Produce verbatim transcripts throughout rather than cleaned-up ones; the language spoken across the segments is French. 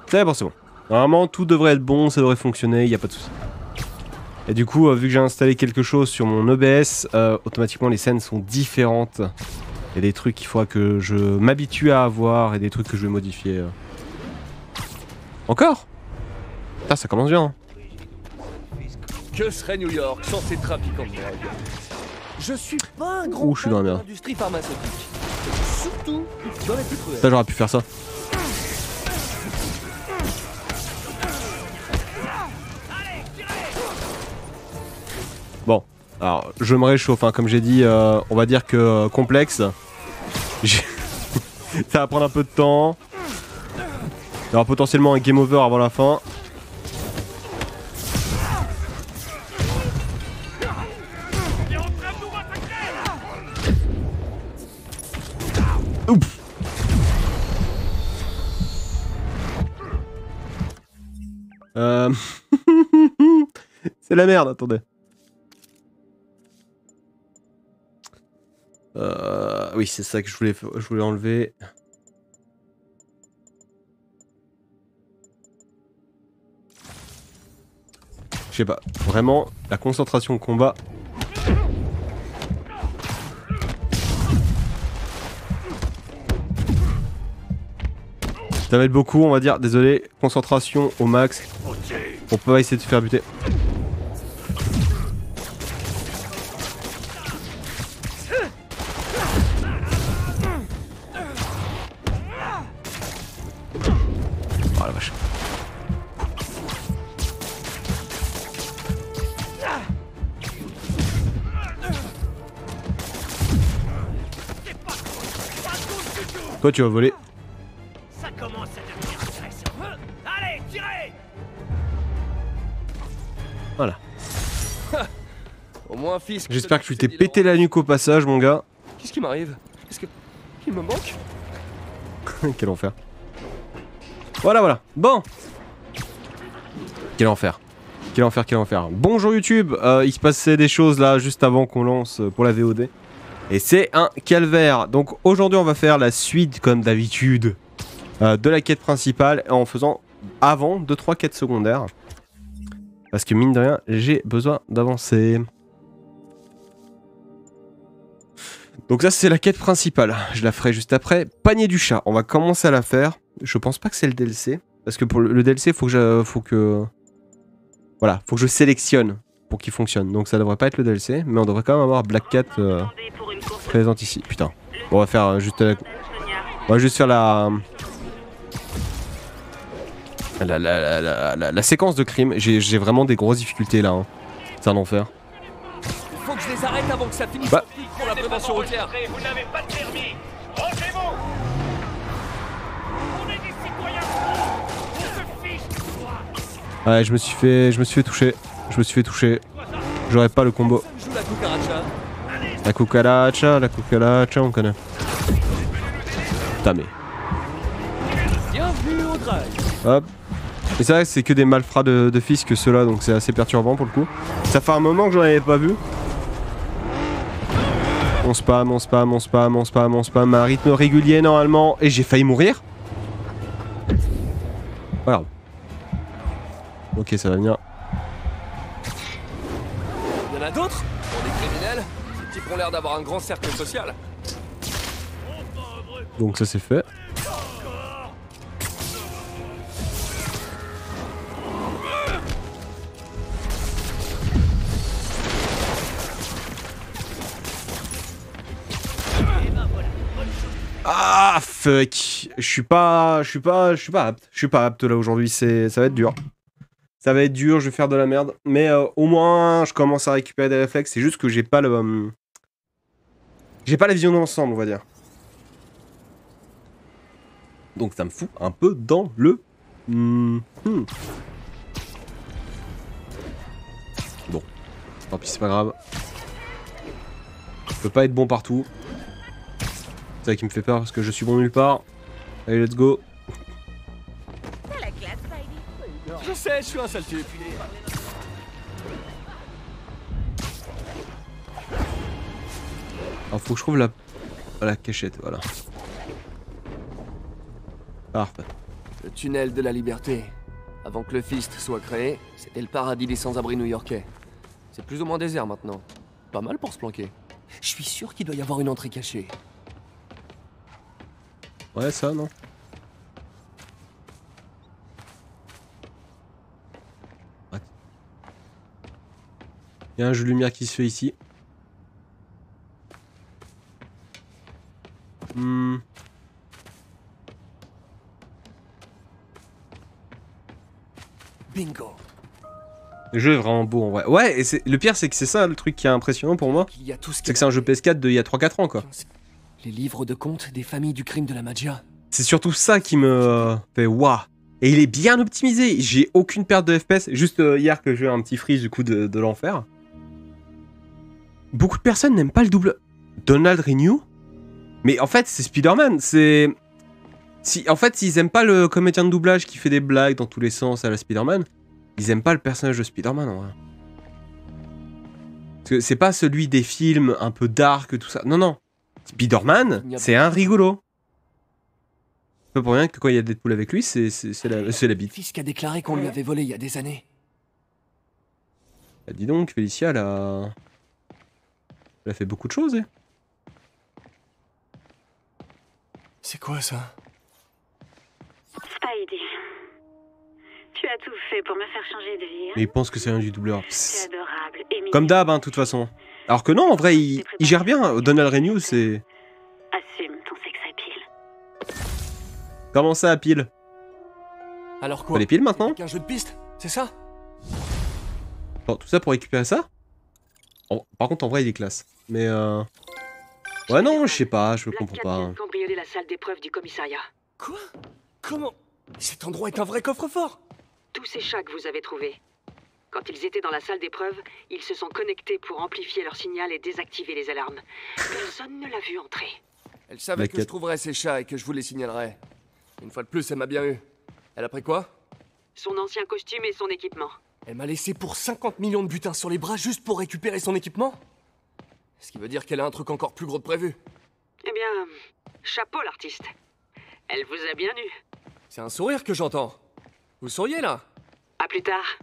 C'est bon, c'est bon. Normalement, tout devrait être bon, ça devrait fonctionner, il n'y a pas de souci. Et du coup, euh, vu que j'ai installé quelque chose sur mon O B S, euh, automatiquement les scènes sont différentes. Il y a des trucs qu'il faudra que je m'habitue à avoir et des trucs que je vais modifier. Euh. Encore? Putain, ça commence bien. Hein. Que serait New York sans ces trafiquants de drogue? Je suis pas un grand Ouh, je suis dans la merde. industrie pharmaceutique. Surtout dans les plus cruelles. Ça, j'aurais pu faire ça. Bon, alors je me réchauffe, hein, comme j'ai dit, euh, on va dire que euh, complexe. Ça va prendre un peu de temps. Il y aura potentiellement un game over avant la fin. Oups. Euh... C'est la merde, attendez. Euh, oui, c'est ça que je voulais, je voulais enlever. Je sais pas, vraiment, la concentration au combat. Ça va être beaucoup, on va dire. Désolé, concentration au max. Pour pas essayer de se faire buter. Oh la vache. Toi tu vas voler. Ça commence à devenir intéressant. Allez, tirez! Voilà. Au moins, fils. J'espère que tu t'es pété la nuque au passage, mon gars. Qu'est-ce qui m'arrive? Est-ce que. Il me manque? Quel enfer. Voilà, voilà. Bon. Quel enfer. Quel enfer, quel enfer. Bonjour YouTube. Euh, il se passait des choses là juste avant qu'on lance pour la V O D. Et c'est un calvaire. Donc aujourd'hui, on va faire la suite, comme d'habitude, euh, de la quête principale en faisant avant deux trois quêtes secondaires. Parce que mine de rien, j'ai besoin d'avancer. Donc ça, c'est la quête principale. Je la ferai juste après. Panier du chat. On va commencer à la faire. Je pense pas que c'est le D L C. Parce que pour le D L C, faut que je, faut que... Voilà, faut que je sélectionne pour qu'il fonctionne. Donc ça devrait pas être le D L C. Mais on devrait quand même avoir Black Cat euh, présente ici. Putain. Bon, on va faire euh, juste... La... On va juste faire la... La, la, la, la, la, la séquence de crime. J'ai vraiment des grosses difficultés là. Hein. C'est un enfer. Faut que je les arrête avant que ça finisse Bah. pour la prévention routière. Vous n'avez pas de permis. Rangez-vous. On est des citoyens. On se fiche de toi. Ouais, je me suis fait, je me suis fait toucher. Je me suis fait toucher. J'aurais pas le combo. Ça me joue la cucaracha. La cucaracha, la cucaracha, on connaît. Putain mais. Bienvenue au drive. Hop. Et c'est vrai que c'est que des malfrats de, de fils que ceux-là, donc c'est assez perturbant pour le coup. Ça fait un moment que j'en avais pas vu. On spam, on spam, on spam, on spam, on spam à un rythme régulier normalement. Et j'ai failli mourir. Regarde. Ok, ça va venir. Il y en a d'autres? Pour des criminels? Ces types ont l'air d'avoir un grand cercle social. Donc ça c'est fait. Ah fuck. Je suis pas. Je suis pas. Je suis pas apte. Je suis pas apte là aujourd'hui. C'est. Ça va être dur. Ça va être dur, je vais faire de la merde. Mais euh, au moins je commence à récupérer des réflexes. C'est juste que j'ai pas le. Euh, j'ai pas la vision d'ensemble, on va dire. Donc ça me fout un peu dans le. Mmh. Mmh. Bon. Tant pis, c'est pas grave. Je peux pas être bon partout. C'est ça qui me fait peur parce que je suis bon nulle part. Allez, let's go. Je sais, je suis un sale type. Alors faut que je trouve la, la cachette, voilà. Parfait. Le tunnel de la liberté. Avant que le Fist soit créé, c'était le paradis des sans-abri new-yorkais. C'est plus ou moins désert maintenant. Pas mal pour se planquer. Je suis sûr qu'il doit y avoir une entrée cachée. Ouais, ça, non? Ouais. Il y a un jeu de lumière qui se fait ici. Hmm. Bingo. Le jeu est vraiment beau en vrai. Ouais, et c'est le pire, c'est que c'est ça le truc qui est impressionnant pour moi. Il y a tout ce C'est que c'est un jeu P S quatre d'il y a trois quatre ans, quoi. Les livres de contes des familles du crime de la Magia. C'est surtout ça qui me euh, fait waouh. Et il est bien optimisé. J'ai aucune perte de F P S. Juste euh, hier que j'ai eu un petit freeze du coup de, de l'enfer. Beaucoup de personnes n'aiment pas le double. Donald Renew. Mais en fait, c'est Spider-Man. C'est. Si, en fait, s'ils aiment pas le comédien de doublage qui fait des blagues dans tous les sens à la Spider-Man, ils aiment pas le personnage de Spider-Man en vrai. Parce que c'est pas celui des films un peu dark, tout ça. Non, non. Spider-Man, c'est un rigolo. C'est pas pour rien que quand il y a Deadpool avec lui, c'est la, la bite. Fisk a déclaré qu'on lui avait volé il y a des années. Bah, dis donc, Félicia, elle a... Elle a fait beaucoup de choses, eh. C'est quoi ça? Spidey. Tu as tout fait pour me faire changer de vie. Hein? Mais il pense que c'est un du doubleur. C'est adorable. Et mignon. Comme d'hab, hein, de toute façon. Alors que non, en vrai, il, il gère bien. Donald Renew, c'est... Assume ton sexe à pile. Comment ça, à pile? Alors quoi? T'as les piles maintenant? Un jeu de piste, c'est ça? Bon, tout ça pour récupérer ça? Oh, par contre, en vrai, il est classe. Mais euh... ouais, non, je sais pas, je comprends pas. Cambrioler la salle d'épreuve du commissariat. Quoi? Comment? Cet endroit est un vrai coffre-fort! Tous ces chats que vous avez trouvés. Quand ils étaient dans la salle d'épreuve, ils se sont connectés pour amplifier leur signal et désactiver les alarmes. Personne ne l'a vu entrer. Elle savait La que quête. je trouverais ces chats et que je vous les signalerais. Une fois de plus, elle m'a bien eu. Elle a pris quoi? Son ancien costume et son équipement. Elle m'a laissé pour cinquante millions de butins sur les bras juste pour récupérer son équipement? Ce qui veut dire qu'elle a un truc encore plus gros de prévu. Eh bien, chapeau l'artiste. Elle vous a bien eu. C'est un sourire que j'entends. Vous souriez là? À plus tard.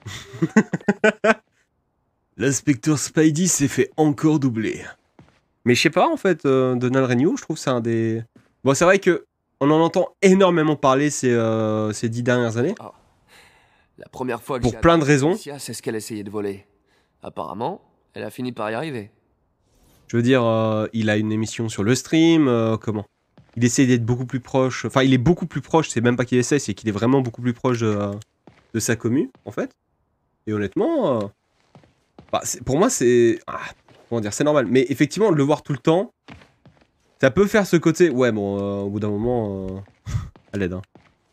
L'inspecteur Spidey s'est fait encore doubler. Mais je sais pas, en fait, euh, Donald Renew, je trouve que c'est un des... Bon, c'est vrai que on en entend énormément parler ces, euh, ces dix dernières années. Ah. La première fois que Pour j'ai plein de raisons. c'est ce qu'elle essayait de voler. Apparemment, elle a fini par y arriver. Je veux dire, euh, il a une émission sur le stream, euh, comment? Il essaie d'être beaucoup plus proche, enfin il est beaucoup plus proche, c'est même pas qu'il essaie, c'est qu'il est vraiment beaucoup plus proche de, euh, de sa commu, en fait. Et honnêtement, euh, bah, pour moi c'est... Ah, comment dire, c'est normal. Mais effectivement, le voir tout le temps, ça peut faire ce côté... Ouais, bon, euh, au bout d'un moment, euh, à l'aide, hein.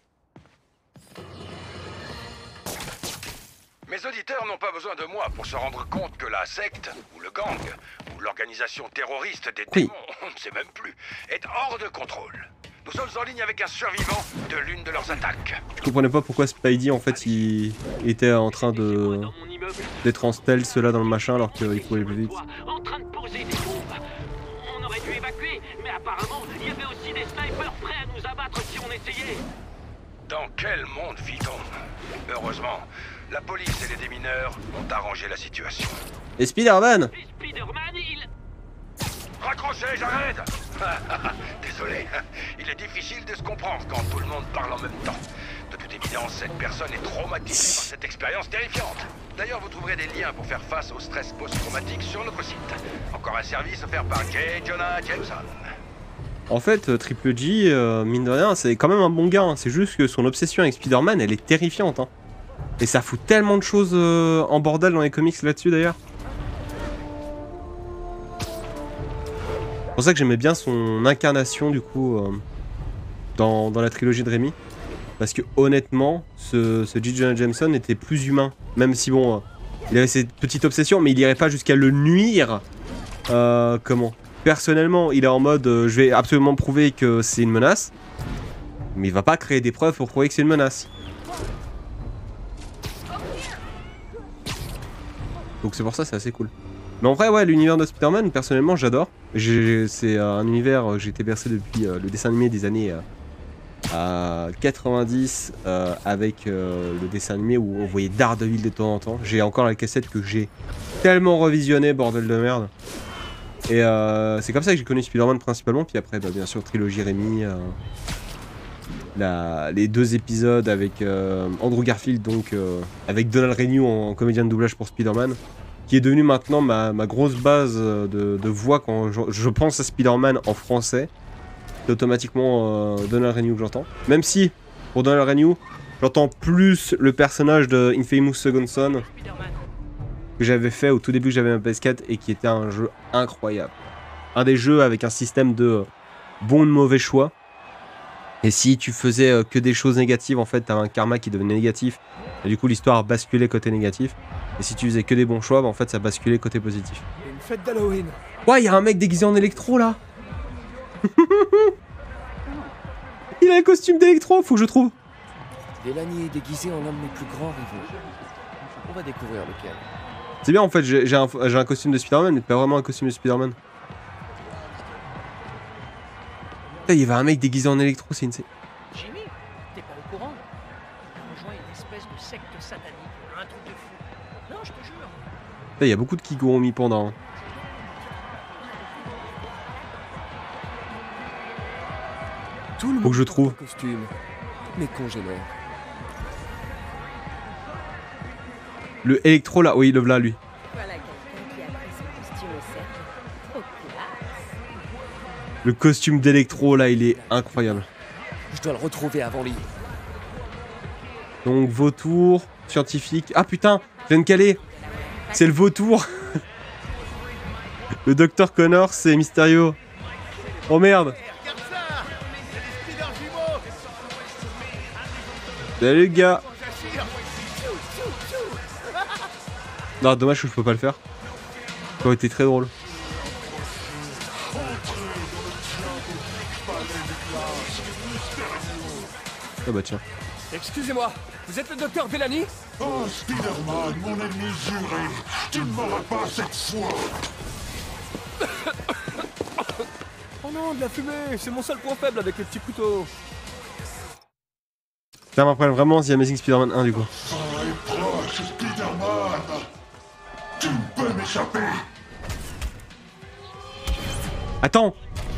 Mes auditeurs n'ont pas besoin de moi pour se rendre compte que la secte, ou le gang, ou l'organisation terroriste des Oui. démons, on ne sait même plus, est hors de contrôle. Nous sommes en ligne avec un survivant de l'une de leurs attaques. Je comprenais pas pourquoi Spidey, en fait, il était en train de... d'être en stealth, là, dans le machin, alors qu'il pouvait plus vite. En train de poser des bombes. On aurait dû évacuer, mais apparemment, il y avait aussi des snipers prêts à nous abattre si on essayait. Dans quel monde vit-on? Heureusement, la police et les démineurs ont arrangé la situation. Et Spider-Man! Et Spider-Man, il... Raccrochez, j'arrête. Désolé, il est difficile de se comprendre quand tout le monde parle en même temps. De toute évidence, cette personne est traumatisée par cette expérience terrifiante. D'ailleurs, vous trouverez des liens pour faire face au stress post-traumatique sur notre site. Encore un service offert par J. Jonah Jameson. En fait, euh, Triple J, euh, mine de rien, c'est quand même un bon gars, hein. C'est juste que son obsession avec Spider-Man, elle est terrifiante, hein. Et ça fout tellement de choses euh, en bordel dans les comics là-dessus, d'ailleurs. C'est pour ça que j'aimais bien son incarnation, du coup, euh, dans, dans la trilogie de Raimi. Parce que, honnêtement, ce, ce J. Jonah Jameson était plus humain. Même si, bon, euh, il avait cette petite obsession, mais il irait pas jusqu'à le nuire. Euh, comment ? Personnellement, il est en mode euh, je vais absolument prouver que c'est une menace, mais il va pas créer des preuves pour prouver que c'est une menace. Donc c'est pour ça, c'est assez cool. Mais en vrai, ouais, l'univers de Spider-Man, personnellement, j'adore. C'est euh, un univers que j'ai été bercé depuis euh, le dessin animé des années euh, à quatre-vingt-dix euh, avec euh, le dessin animé où on voyait Daredevil de temps en temps. J'ai encore la cassette que j'ai tellement revisionné, bordel de merde. Et euh, c'est comme ça que j'ai connu Spider-Man principalement. Puis après, bah, bien sûr, trilogie Rémi. Euh, la, les deux épisodes avec euh, Andrew Garfield, donc euh, avec Donald Renew en, en comédien de doublage pour Spider-Man, qui est devenu maintenant ma, ma grosse base de, de voix quand je, je pense à Spider-Man en français. C'est automatiquement euh, Donald Renew que j'entends. Même si, pour Donald Renew, j'entends plus le personnage de Infamous Second Son que j'avais fait au tout début que j'avais ma P S quatre et qui était un jeu incroyable. Un des jeux avec un système de bons et de mauvais choix. Et si tu faisais euh, que des choses négatives, en fait, t'avais un karma qui devenait négatif. Et du coup, l'histoire basculait côté négatif. Et si tu faisais que des bons choix, bah, en fait, ça basculait côté positif. Une fête d'Halloween. Ouais, il y a un mec déguisé en électro, là. Il a un costume d'électro, faut que je trouve. Delany est déguisé en l'un de mes plus grands rivaux. On va découvrir lequel. C'est bien, en fait, j'ai un, un costume de Spider-Man, mais pas vraiment un costume de Spider-Man. Il y avait un mec déguisé en électro, c'est une... Jimmy, t'es pas au courant? T'as rejoint une espèce de secte satanique, un truc de fou. Non, je te jure. Il y a beaucoup de Kigurumi pendant. Tout le Faut que je monde trouve. porte un costume. Mes congénères. Le électro là, oui, le voilà lui. Voilà quelqu'un qui a pris son costume au cercle. Trop classe. Le costume d'électro là, il est incroyable. Je dois le retrouver avant lui. Donc vautour, scientifique. Ah putain, je viens de caler. C'est le vautour. Le docteur Connors, c'est Mysterio. Oh merde. Salut les gars. Non, dommage que je peux pas le faire. Ça aurait été très drôle. Ah bah tiens. Excusez-moi, vous êtes le docteur Delany? Oh, Spider-Man, mon ennemi juré, tu ne m'auras pas cette fois. Oh non, de la fumée, c'est mon seul point faible avec les petits couteaux. Ça m'appelle vraiment The Amazing Spider-Man un du coup. Fin est proche, Spider-Man. Tu ne peux m'échapper. Attends.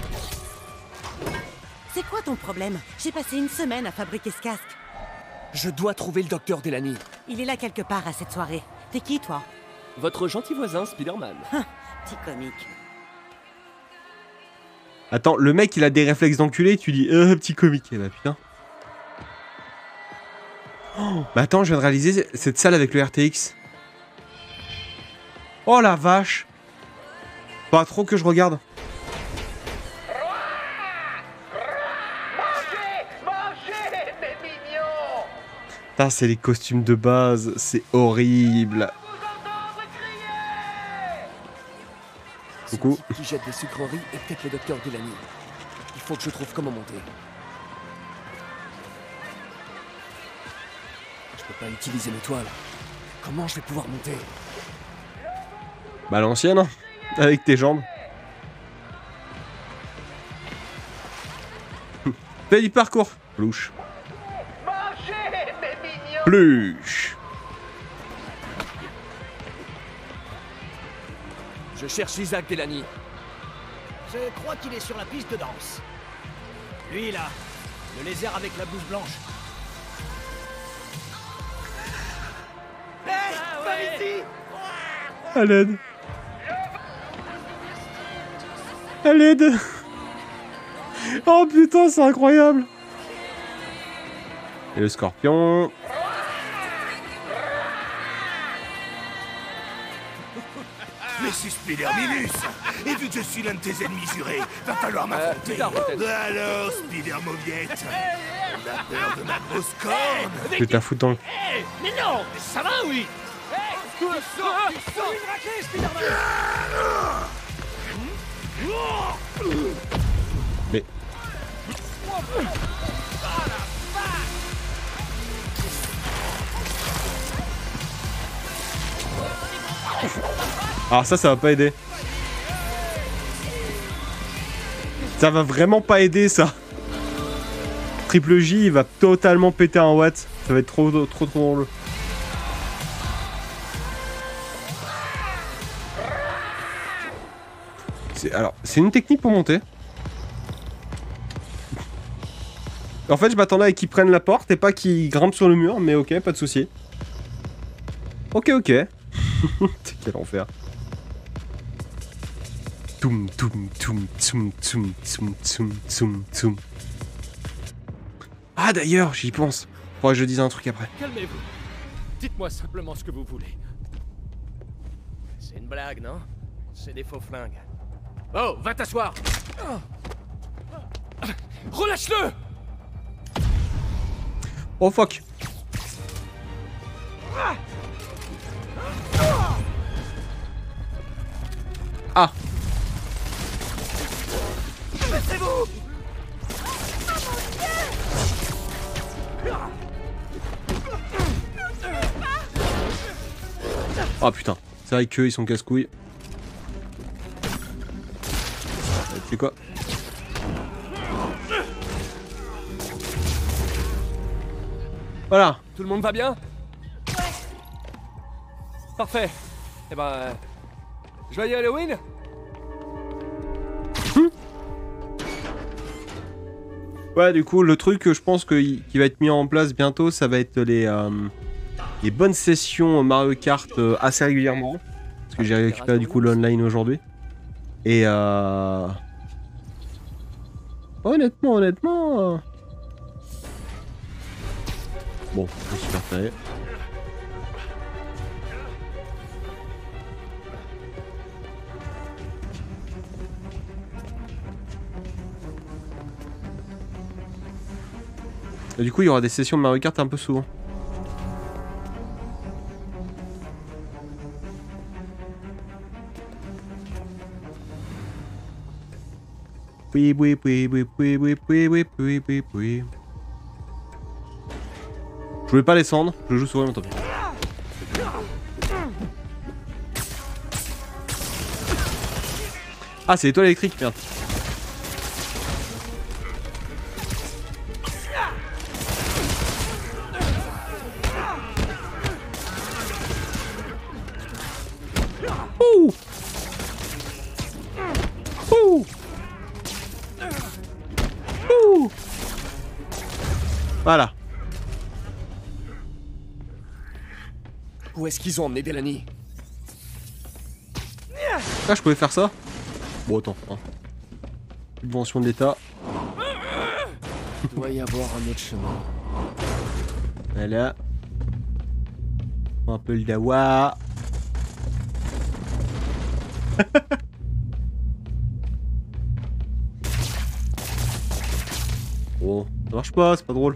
C'est quoi ton problème? J'ai passé une semaine à fabriquer ce casque. Je dois trouver le docteur Delany. Il est là quelque part à cette soirée. T'es qui, toi? Votre gentil voisin, Spider-Man. Petit comique. Attends, le mec il a des réflexes d'enculé, tu dis euh petit comique. Eh bah putain. Oh, bah attends, je viens de réaliser cette salle avec le R T X. Oh la vache. Pas trop que je regarde. Putain, c'est les costumes de base, c'est horrible. Coucou. Ce type qui jette des sucreries est peut-être le docteur Delany. Il faut que je trouve comment monter. Je peux pas utiliser mes toiles. Comment je vais pouvoir monter? Bah l'ancienne, hein, avec tes jambes. Fais du parcours. Plouche. Pluche. Je cherche Isaac Delany. Je crois qu'il est sur la piste de danse. Lui là, le lézard avec la blouse blanche. Hé, par ici! À l'aide. À l'aide. Oh putain, c'est incroyable. Et le scorpion. Mais c'est Spider-Minus. Et vu que je suis l'un de tes ennemis jurés, va falloir Euh, m'affronter. plus tard, peut-être. Alors, Spider-Mobiette, on a peur de ma grosse corne. Je vais te la foutre dans le... Hé, mais non! Ça va, oui! Hé! Tu sors! Tu sors! Une raclée, Spider-Man! Mais... Alors ça, ça va pas aider. Ça va vraiment pas aider, ça. Triple J, il va totalement péter un watt. Ça va être trop, trop, trop, trop drôle. C'est, alors, c'est une technique pour monter. En fait, je m'attendais à qu'ils prennent la porte et pas qu'ils grimpent sur le mur, mais ok, pas de souci. Ok, ok. Quel enfer. Toum, toum, toum, toum, toum, toum, toum, toum, toum. Ah d'ailleurs, j'y pense. Faudrait que je dise un truc après. Calmez-vous. Dites-moi simplement ce que vous voulez. C'est une blague, non? C'est des faux flingues. Oh, va t'asseoir. Relâche-le! Oh fuck. Ah. Laissez-vous! Oh putain, c'est vrai qu'eux ils sont casse-couilles. C'est quoi? Voilà. Tout le monde va bien? Parfait. Eh ben... euh, Joyeux Halloween? Ouais, du coup, le truc que je pense que y- qui va être mis en place bientôt, ça va être les, euh, les bonnes sessions Mario Kart euh, assez régulièrement. Parce que j'ai récupéré du coup l'online aujourd'hui. Et euh... honnêtement, honnêtement... euh, Bon, c'est super fait. Et du coup, il y aura des sessions de Mario Kart un peu souvent. Oui, oui, oui, oui, oui, oui, oui, oui, oui, oui, oui. Je voulais pas descendre, je joue sur eux, mais tant pis. Ah, c'est l'étoile électrique, merde. Ouh. Ouh. Ouh. Voilà. Où est-ce qu'ils ont emmené Delaney? Ah, je pouvais faire ça? Bon, attends. Hein. Subvention de l'État. Il doit y avoir un autre chemin. Voilà. Un peu le dawa. Oh, ça marche pas, c'est pas drôle.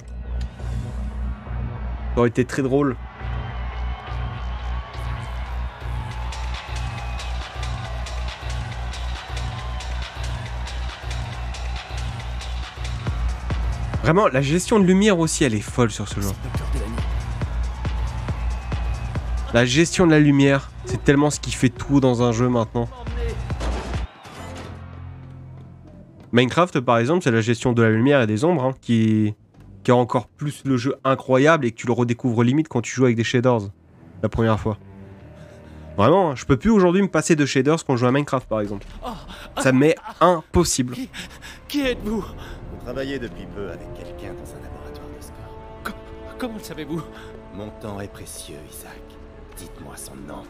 Ça aurait été très drôle. Vraiment, la gestion de lumière aussi, elle est folle sur ce jeu. Docteur Delaney. La gestion de la lumière, c'est tellement ce qui fait tout dans un jeu maintenant. Minecraft, par exemple, c'est la gestion de la lumière et des ombres hein, qui... qui rend encore plus le jeu incroyable et que tu le redécouvres limite quand tu joues avec des shaders la première fois. Vraiment, hein, je peux plus aujourd'hui me passer de shaders quand je joue à Minecraft, par exemple. Ça m'est impossible. Qui, qui êtes-vous? Vous travaillez depuis peu avec quelqu'un dans un laboratoire de sport. Co- Comment le savez-vous? Mon temps est précieux, Isaac. Dites-moi son nom.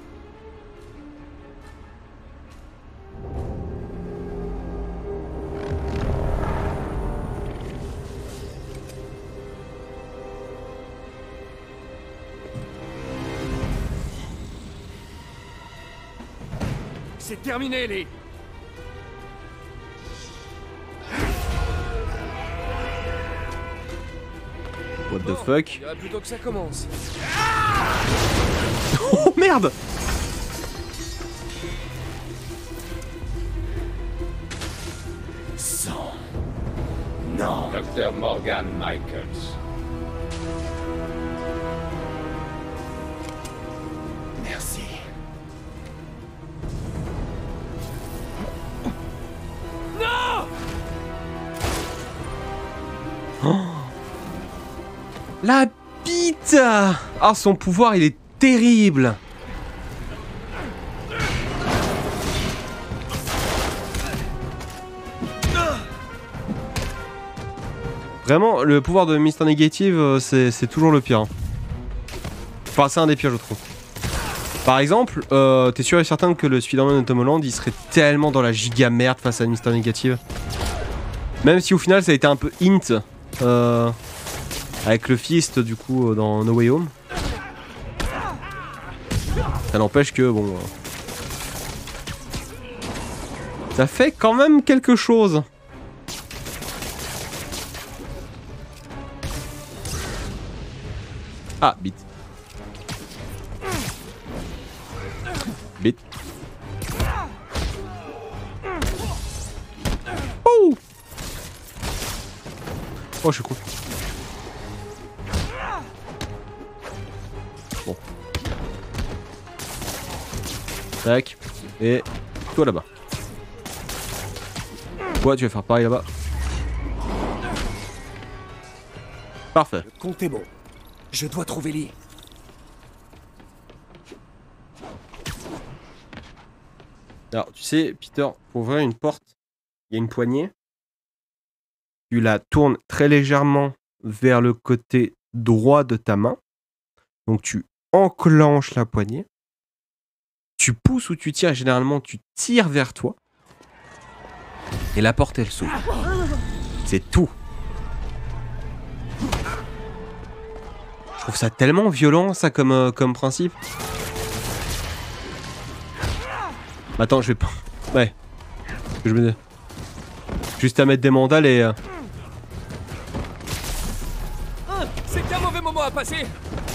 C'est terminé, les... What the fuck? Il dirait plutôt que ça commence. Oh merde! Sang. Non. Docteur Morgan Michaels. Merci. La bite. Ah, son pouvoir, il est terrible. Vraiment, le pouvoir de Mister Negative, c'est toujours le pire. Hein. Enfin, c'est un des pires, je trouve. Par exemple, euh, t'es sûr et certain que le Spider-Man de Tom Holland, il serait tellement dans la giga merde face à Mister Negative. Même si au final, ça a été un peu hint euh, avec le Fist, du coup, dans No Way Home. Ça n'empêche que, bon... Euh, ça fait quand même quelque chose. Ah, bite. Bite. Oh! Oh, je suis cool. Bon. Tac. Et toi là-bas. Toi, tu vas faire pareil là-bas. Parfait. Le compte est bon. Je dois trouver Lee. Alors, tu sais, Peter, pour ouvrir une porte, il y a une poignée. Tu la tournes très légèrement vers le côté droit de ta main. Donc, tu enclenches la poignée. Tu pousses ou tu tires. Généralement, tu tires vers toi. Et la porte, elle s'ouvre. C'est tout. Je trouve ça tellement violent, ça, comme, euh, comme principe. Attends, je vais pas... Ouais. Je me... Juste à mettre des mandales et... Euh... Ah, c'est qu'un mauvais moment à passer.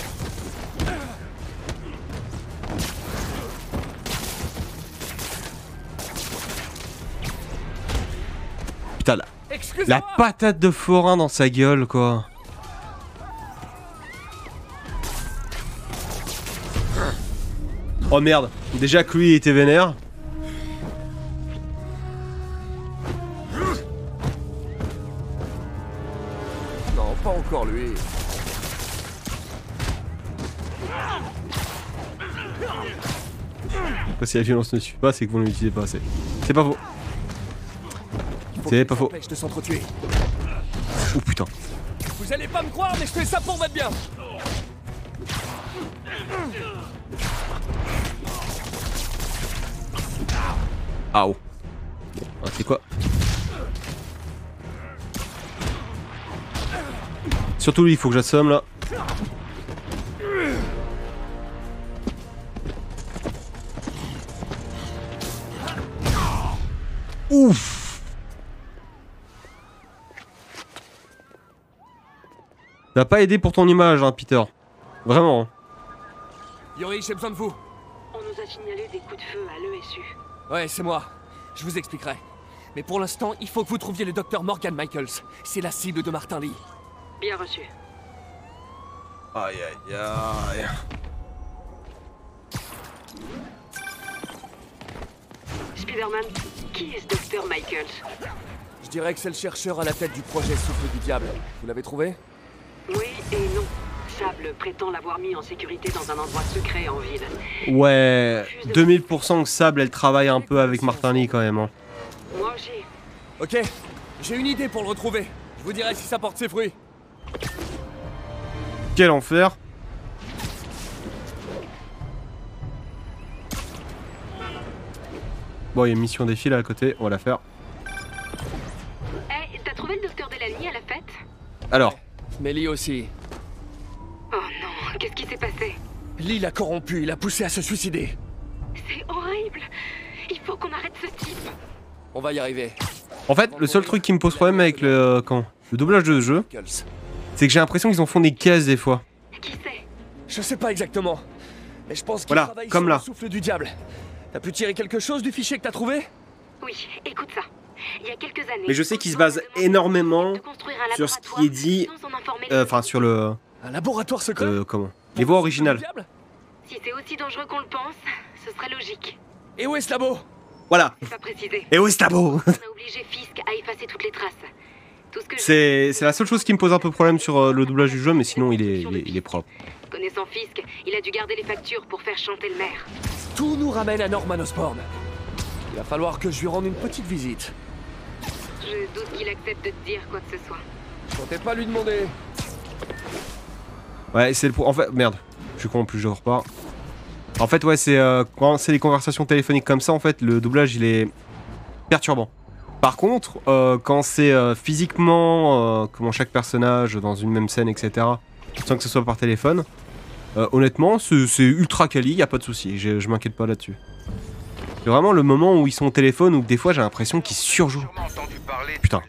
Putain, la... la patate de forain dans sa gueule, quoi. Oh merde, déjà que lui était vénère. Non, pas encore lui. Si la violence ne suffit pas, c'est que vous ne l'utilisez pas assez. C'est pas faux. C'est pas faux. Je te s'entretuer. Oh putain. Vous allez pas me croire, mais je fais ça pour votre bien. Ah oh. Ah, c'est quoi? Surtout lui, il faut que j'assomme là. Ouf. T'as pas aidé pour ton image, hein, Peter. Vraiment. Hein. Yori, j'ai besoin de vous. On nous a signalé des coups de feu à l'E S U. Ouais, c'est moi. Je vous expliquerai. Mais pour l'instant, il faut que vous trouviez le docteur Morgan Michaels. C'est la cible de Martin Lee. Bien reçu. Aïe aïe aïe. Spider-Man, qui est ce docteur Michaels? Je dirais que c'est le chercheur à la tête du projet Souffle du Diable. Vous l'avez trouvé? Oui et non. Sable prétend l'avoir mis en sécurité dans un endroit secret en ville. Ouais, deux mille pour cent que Sable, elle travaille un peu avec Martin Lee quand même. Hein. Moi aussi. Ok, j'ai une idée pour le retrouver. Je vous dirai si ça porte ses fruits. Quel enfer. Bon, il y a une mission défi là à côté, on va la faire. Eh, hey, t'as trouvé le docteur Delany à la fête? Alors. Mais Lee aussi. Oh non, qu'est-ce qui s'est passé? Lee l'a corrompu, il a poussé à se suicider. C'est horrible. Il faut qu'on arrête ce type. On va y arriver. En fait, le seul truc qui me pose problème avec le, euh, quand, le doublage de ce jeu, c'est que j'ai l'impression qu'ils en font des caisses des fois. Qui c'est? Je sais pas exactement. Mais je pense qu'il voilà, travaille comme sur là. le souffle du diable. T'as pu tirer quelque chose du fichier que t'as trouvé? Oui, écoute ça. Il y a quelques années... Mais je sais qu'il se base énormément sur ce qui est dit... Enfin, euh, sur le... Un laboratoire secret euh, comment les voix originales. Si c'est aussi dangereux qu'on le pense, ce serait logique. Et où est ce labo? Voilà. C'est pas précisé. Et où est ce labo? On a obligé Fisk à effacer toutes les traces. Tout ce que je... C'est c'est la seule chose qui me pose un peu problème sur euh, le doublage du jeu, mais sinon il est, il est, il est propre. Connaissant Fisk, il a dû garder les factures pour faire chanter le maire. Tout nous ramène à Norman Osborn. Il va falloir que je lui rende une petite visite. Je doute qu'il accepte de te dire quoi que ce soit. Comptez pas lui demander. Ouais, c'est le pro... En fait, merde. Je suis con en plus, je repars. En fait, ouais, c'est euh, quand c'est des conversations téléphoniques comme ça, en fait, le doublage, il est perturbant. Par contre, euh, quand c'est euh, physiquement, euh, comment chaque personnage dans une même scène, et cetera, sans que ce soit par téléphone, euh, honnêtement, c'est ultra quali, y a pas de souci. Je, je m'inquiète pas là-dessus. C'est vraiment le moment où ils sont au téléphone où des fois j'ai l'impression qu'ils surjouent. Putain.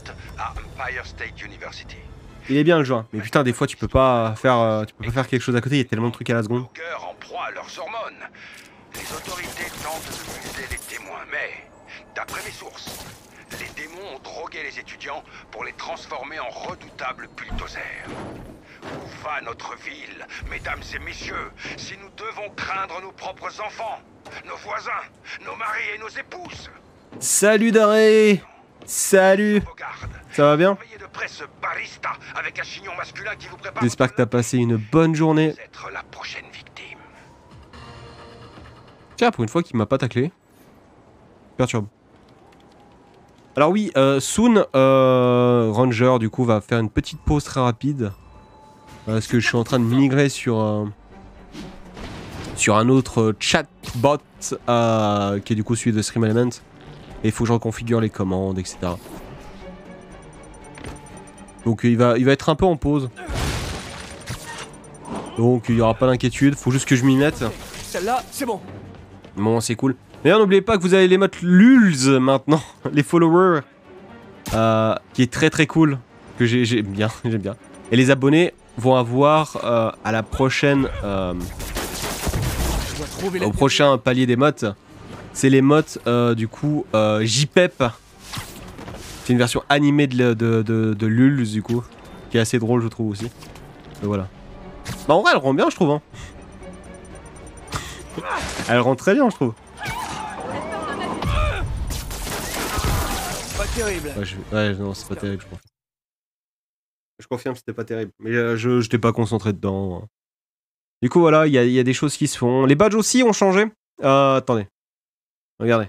Il est bien le jeu, hein. Mais putain, des fois tu peux pas faire, euh, tu peux pas faire quelque chose à côté. Il y a tellement de trucs à la seconde. En proie à leurs hormones. Les autorités tentent de museler les témoins, mais d'après mes sources, les démons ont drogué les étudiants pour les transformer en redoutables bulldozers. Où va notre ville, mesdames et messieurs, si nous devons craindre nos propres enfants, nos voisins, nos maris et nos épouses? Salut Daré. Salut. Ça va bien? J'espère que t'as passé une bonne journée. Tiens, pour une fois qu'il m'a pas taclé. Perturbe. Alors oui, euh, Soon, euh, Ranger, du coup, va faire une petite pause très rapide. Parce que je suis en train de migrer sur, euh, sur un autre chatbot, euh, qui est du coup celui de Stream Element. Et il faut que je reconfigure les commandes, et cetera. Donc il va, il va être un peu en pause. Donc il n'y aura pas d'inquiétude, faut juste que je m'y mette. Celle-là, c'est bon. Bon, c'est cool. D'ailleurs, n'oubliez pas que vous avez les modes Lulz maintenant, les followers. Euh, qui est très très cool. Que j'aime bien, j'aime bien. Et les abonnés vont avoir euh, à la prochaine... Euh, au prochain palier des mods. C'est les mods euh, du coup euh, J P E P. C'est une version animée de, de, de, de Lulz du coup. Qui est assez drôle je trouve aussi. Et voilà. Bah en vrai elle rend bien je trouve hein. Elle rend très bien je trouve. Pas terrible. Ouais, je... ouais non c'est pas terrible je confirme. Je confirme c'était pas terrible. Mais euh, je j'étais pas concentré dedans. Du coup voilà, il y, y a des choses qui se font. Les badges aussi ont changé. Euh, attendez. Regardez.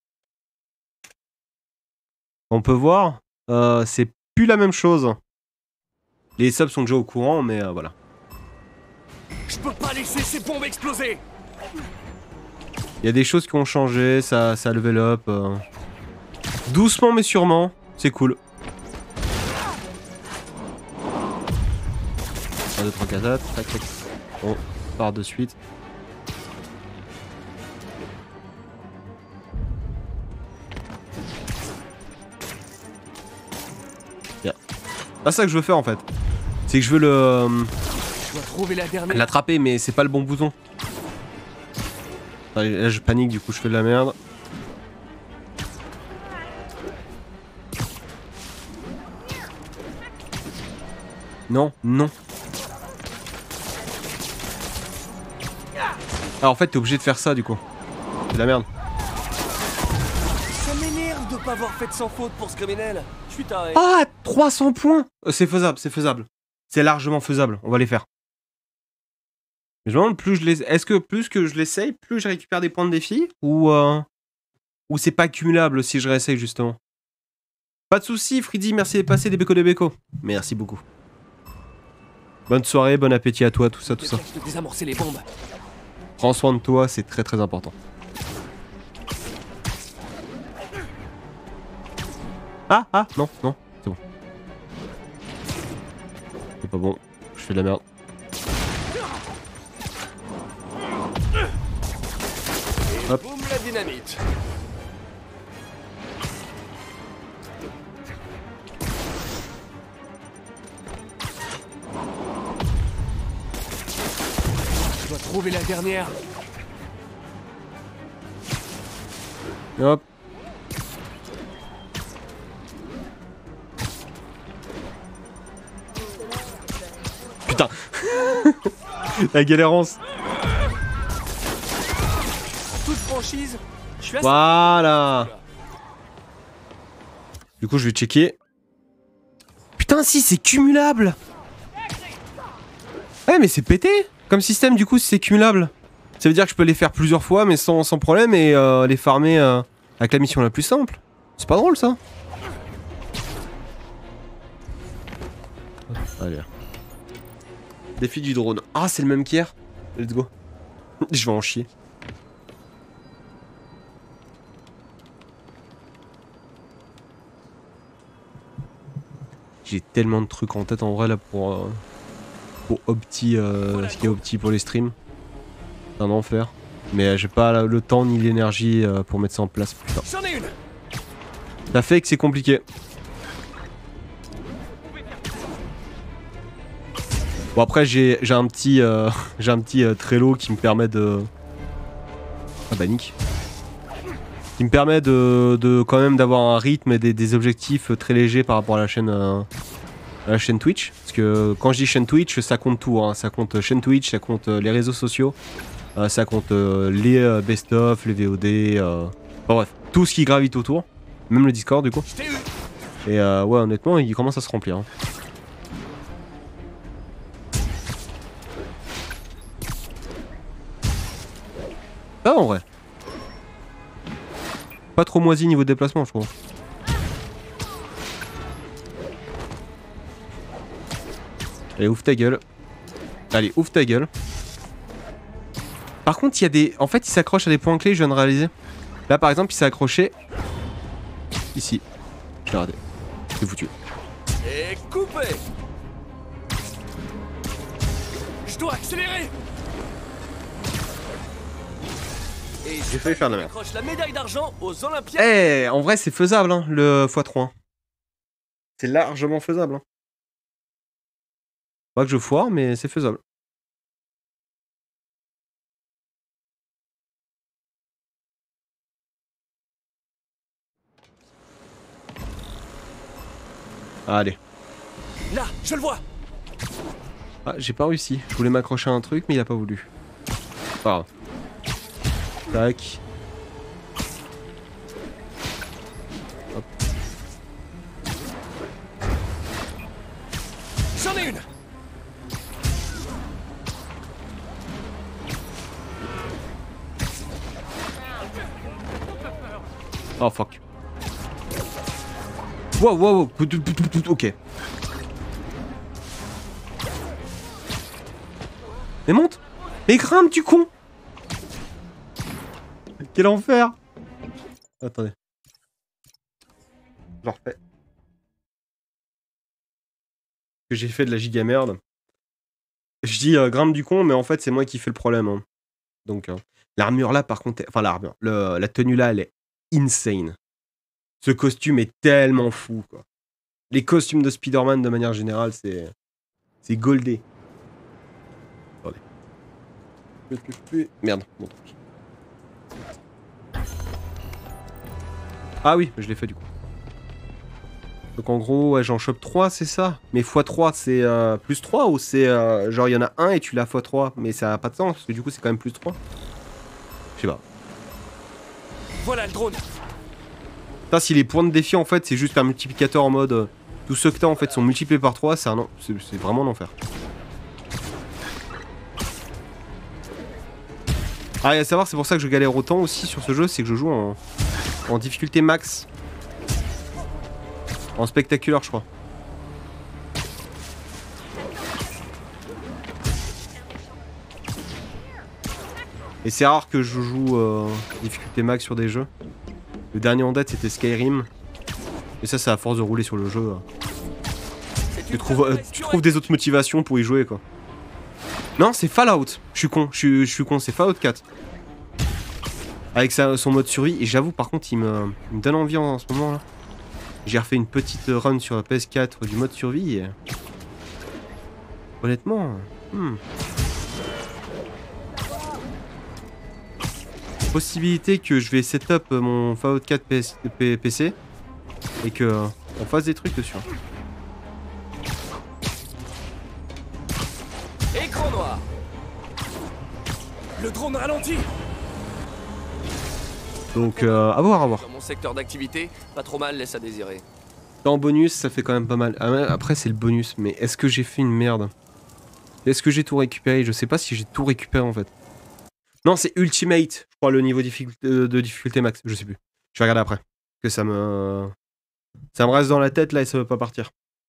On peut voir, euh, c'est plus la même chose. Les subs sont déjà au courant, mais euh, voilà. Je peux pas laisser ces bombes exploser. Il y a des choses qui ont changé, ça, ça level up. Euh... Doucement mais sûrement, c'est cool. un, deux, trois, quatre, tac, tac. On part de suite. C'est pas ça que je veux faire en fait. C'est que je veux le... l'attraper mais c'est pas le bon bouton. Là je panique du coup je fais de la merde. Non, non. Alors en fait t'es obligé de faire ça du coup. C'est de la merde. Ça m'énerve de pas avoir fait de sans faute pour ce criminel. Je suis taré. Ah, trois cents points. C'est faisable, c'est faisable. C'est largement faisable, on va les faire. Mais je me demande, plus je les... Est-ce que plus que je l'essaye, plus je récupère des points de défi? Ou euh... ou c'est pas cumulable si je réessaye justement? Pas de soucis, Freddy, merci de passer des bécos de bécos. Merci beaucoup. Bonne soirée, bon appétit à toi, tout ça, tout ça. Désamorcer les bombes. Prends soin de toi, c'est très très important. Ah, ah, non, non, c'est bon. C'est pas bon, je fais de la merde. Hop. Boum la dynamite. Je dois trouver la dernière. Hop. Putain. La galérance. Toute franchise. Je suis voilà. Du coup, je vais checker. Putain, si, c'est cumulable. Ouais, mais c'est pété comme système, du coup, si c'est cumulable. Ça veut dire que je peux les faire plusieurs fois, mais sans, sans problème, et euh, les farmer euh, avec la mission la plus simple. C'est pas drôle, ça. Allez. Défi du drone. Ah, c'est le même qu'hier. Let's go. Je vais en chier. J'ai tellement de trucs en tête en vrai là pour euh, pour opti euh, ce qui est opti pour les streams. C'est un enfer. Mais j'ai pas le temps ni l'énergie euh, pour mettre ça en place. Putain. Ça fait que c'est compliqué. Bon après j'ai j'ai un petit euh, j'ai un petit euh, Trello qui me permet de ah bah nick. Qui me permet de, de quand même d'avoir un rythme et des, des objectifs très légers par rapport à la chaîne euh, à la chaîne Twitch. Parce que quand je dis chaîne Twitch, ça compte tout, hein. Ça compte chaîne Twitch, ça compte euh, les réseaux sociaux, euh, ça compte euh, les euh, best-of, les V O D, euh... enfin bref, tout ce qui gravite autour, même le Discord du coup. Et euh, ouais honnêtement il commence à se remplir. Hein. Ah en vrai. Pas trop moisi niveau déplacement, je trouve. Allez, ouvre ta gueule. Allez, ouvre ta gueule. Par contre, il y a des... En fait, il s'accroche à des points clés, je viens de réaliser. Là, par exemple, il s'est accroché... Ici. Je l'ai raté. C'est foutu. Et coupé. Je dois accélérer. Et j'ai failli faire de la merde. La médaille d'argent aux Olympiades. Eh, hey, en vrai, c'est faisable, hein, le fois trois. C'est largement faisable. Hein. Pas que je foire, mais c'est faisable. Allez. Là, je le vois. Ah, j'ai pas réussi. Je voulais m'accrocher à un truc, mais il a pas voulu. Pas grave. Tac. Hop. J'en ai une. Oh fuck. Wow, wow, wow. Ok. Mais monte. Mais grimpe, tu con. Quel enfer. Attendez. Je le refais. Que j'ai fait de la giga merde. Je dis euh, grimpe du con, mais en fait c'est moi qui fais le problème. Hein. Donc euh, l'armure là par contre... Enfin l'armure. La tenue là elle est insane. Ce costume est tellement fou quoi. Les costumes de Spider-Man de manière générale c'est... C'est goldé. Attendez. Merde. Bon. Ah oui, je l'ai fait du coup. Donc en gros, ouais, j'en chope trois, c'est ça. Mais fois trois, c'est euh, plus trois ou c'est euh, genre il y en a un et tu l'as fois trois. Mais ça n'a pas de sens parce que du coup c'est quand même plus trois. Je sais pas. Voilà le drone. Putain, si les points de défi en fait c'est juste un multiplicateur en mode euh, tous ceux que t'as en fait sont multipliés par trois, c'est un... c'est vraiment un enfer. Ah et à savoir c'est pour ça que je galère autant aussi sur ce jeu, c'est que je joue en... En difficulté max. En spectaculaire, je crois. Et c'est rare que je joue euh, difficulté max sur des jeux. Le dernier en date c'était Skyrim. Et ça, c'est à force de rouler sur le jeu. Euh. Tu, trouves, euh, tu trouves des autres motivations pour y jouer, quoi. Non, c'est Fallout. Je suis con, je suis, je suis con, c'est Fallout quatre. Avec sa, son mode survie, et j'avoue par contre il me, il me donne envie en, en ce moment là. J'ai refait une petite run sur la P S quatre du mode survie et... Honnêtement... Hmm. Possibilité que je vais setup mon Fallout quatre P S, P, PC et que euh, on fasse des trucs dessus. Écran noir. Le drone ralentit. Donc, euh, à voir, à voir. Dans mon secteur d'activité, pas trop mal, laisse à désirer. En bonus, ça fait quand même pas mal. Après, c'est le bonus, mais est-ce que j'ai fait une merde? Est-ce que j'ai tout récupéré? Je sais pas si j'ai tout récupéré en fait. Non, c'est Ultimate, je crois, le niveau de difficulté max. Je sais plus. Je vais regarder après. Que ça me... Ça me reste dans la tête là et ça veut pas partir.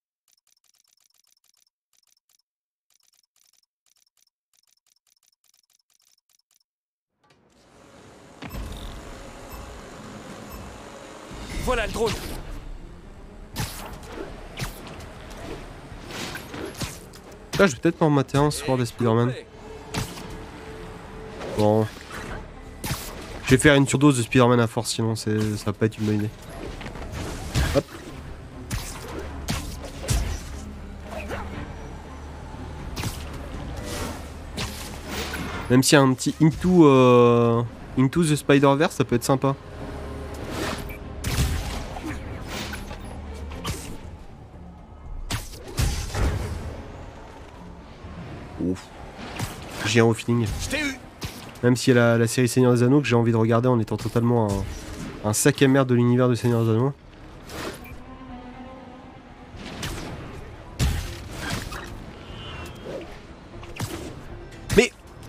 Voilà le drone. Là, je vais peut-être m'en mater un soir des Spider-Man. Bon. Je vais faire une surdose de Spider-Man à force, sinon ça va pas être une bonne idée. Hop. Même s'il y a un petit Into, euh, Into the Spider-Verse, ça peut être sympa. Ouf. J'ai un haut feeling. Même si la, la série Seigneur des Anneaux que j'ai envie de regarder en étant totalement un, un sac à merde de l'univers de Seigneur des Anneaux. Mais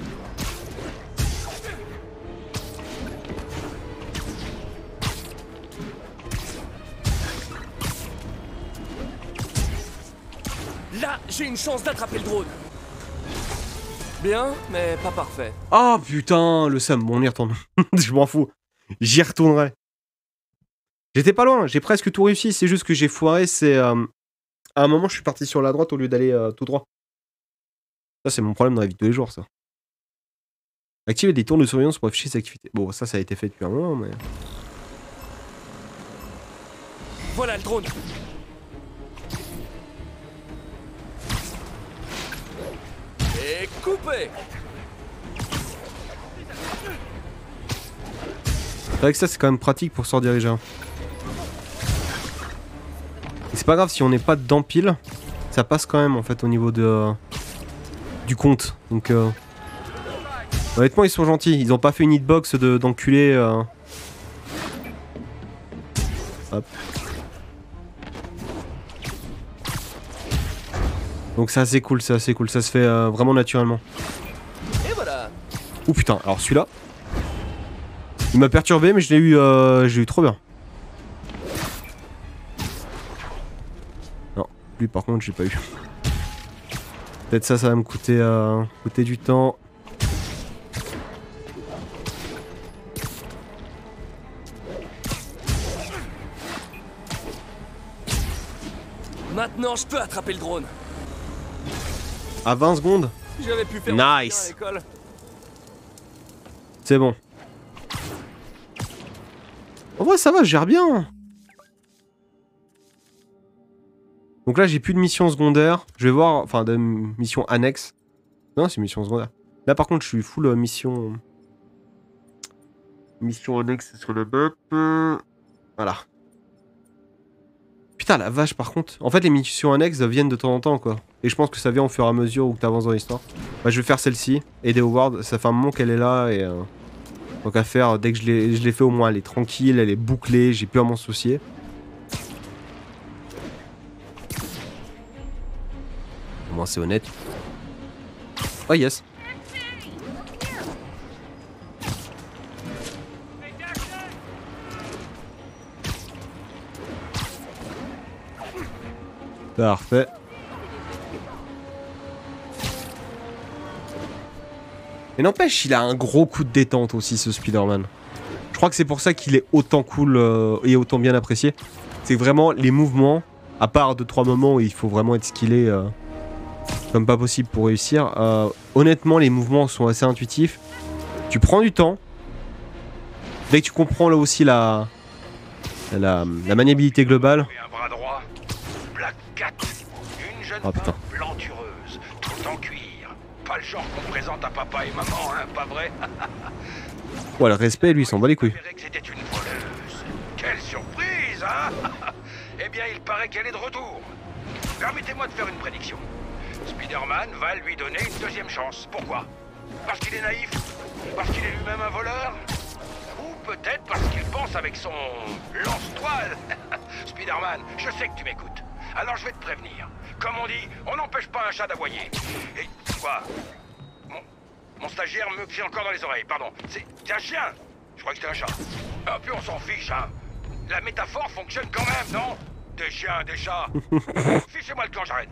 là, j'ai une chance d'attraper le drone. Bien, mais pas parfait. oh putain, le Sam, bon on y retourne. Je m'en fous. J'y retournerai. J'étais pas loin, j'ai presque tout réussi, c'est juste que j'ai foiré, c'est... Euh, à un moment je suis parti sur la droite au lieu d'aller euh, tout droit. Ça c'est mon problème dans la vie de tous les jours ça. Activer des tours de surveillance pour afficher ses activités. Bon ça ça a été fait depuis un moment mais... Voilà le drone. Et coupé. C'est vrai que ça c'est quand même pratique pour se rediriger. Et c'est pas grave si on n'est pas dedans pile, ça passe quand même en fait au niveau de euh, du compte. Donc euh, honnêtement ils sont gentils, ils ont pas fait une hitbox de d'enculé. Euh... Hop. Donc c'est assez cool, c'est assez cool, ça se fait euh, vraiment naturellement. Et voilà. Ouh putain, alors celui-là, il m'a perturbé mais je l'ai eu, euh, je l'ai eu trop bien. Non, lui par contre j'ai pas eu. Peut-être ça, ça va me coûter, euh, coûter du temps. Maintenant je peux attraper le drone. À vingt secondes. J'avais pu faire nice. à l'école. C'est bon. En vrai ça va, je gère bien. Donc là j'ai plus de mission secondaire. Je vais voir, enfin de mission annexe. Non c'est mission secondaire. Là par contre je suis full euh, mission... Mission annexe sur le map. Voilà. Putain la vache par contre. En fait les missions annexes viennent de temps en temps quoi. Et je pense que ça vient au fur et à mesure où tu avances dans l'histoire. Bah, je vais faire celle-ci, aider Howard, ça fait un moment qu'elle est là et... Euh... Donc à faire, dès que je l'ai fait au moins, elle est tranquille, elle est bouclée, j'ai plus à m'en soucier. Au moins c'est honnête. Oh yes. Parfait. Mais n'empêche, il a un gros coup de détente aussi ce Spider-Man. Je crois que c'est pour ça qu'il est autant cool euh, et autant bien apprécié. C'est vraiment les mouvements, à part deux trois moments où il faut vraiment être skillé euh, comme pas possible pour réussir. Euh, honnêtement, les mouvements sont assez intuitifs. Tu prends du temps. Dès que tu comprends là aussi la, la, la maniabilité globale. Un bras droit, Black Cat, une jeune oh, putain. plantureuse, tout en cuir. Pas le genre qu'on présente à papa et maman, hein, pas vrai? Ouais, le respect, lui, il s'en bat les couilles. Que c'était une voleuse. Quelle surprise, hein? Eh bien, il paraît qu'elle est de retour. Permettez-moi de faire une prédiction. Spider-Man va lui donner une deuxième chance. Pourquoi? Parce qu'il est naïf? Parce qu'il est lui-même un voleur? Ou peut-être parce qu'il pense avec son lance-toile? Spider-Man, je sais que tu m'écoutes. Alors je vais te prévenir. Comme on dit, on n'empêche pas un chat d'aboyer. Et quoi? Mon, mon stagiaire me crie encore dans les oreilles, pardon. C'est un chien. Je crois que c'était un chat. Ah, puis on s'en fiche, hein. La métaphore fonctionne quand même, non? Des chiens, des chats. Fichez-moi le camp, j'arrête.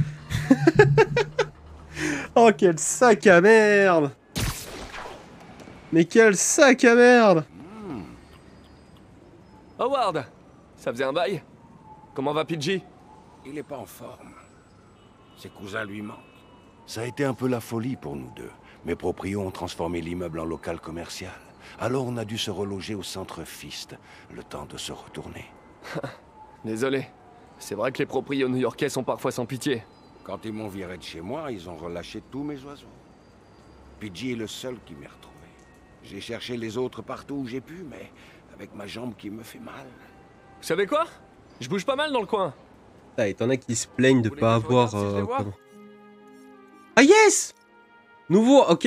Oh, quel sac à merde! Mais quel sac à merde! Hmm. Howard, ça faisait un bail. Comment va P J? Il est pas en forme. Ses cousins lui manquent. Ça a été un peu la folie pour nous deux. Mes proprios ont transformé l'immeuble en local commercial. Alors on a dû se reloger au centre Fist, le temps de se retourner. Désolé. C'est vrai que les proprios new-yorkais sont parfois sans pitié. Quand ils m'ont viré de chez moi, ils ont relâché tous mes oiseaux. P J est le seul qui m'est retrouvé. J'ai cherché les autres partout où j'ai pu, mais avec ma jambe qui me fait mal. Vous savez quoi? Je bouge pas mal dans le coin. Ah, et t'en as qui se plaignent de pas avoir... Euh, comment... Ah yes! Nouveau, ok.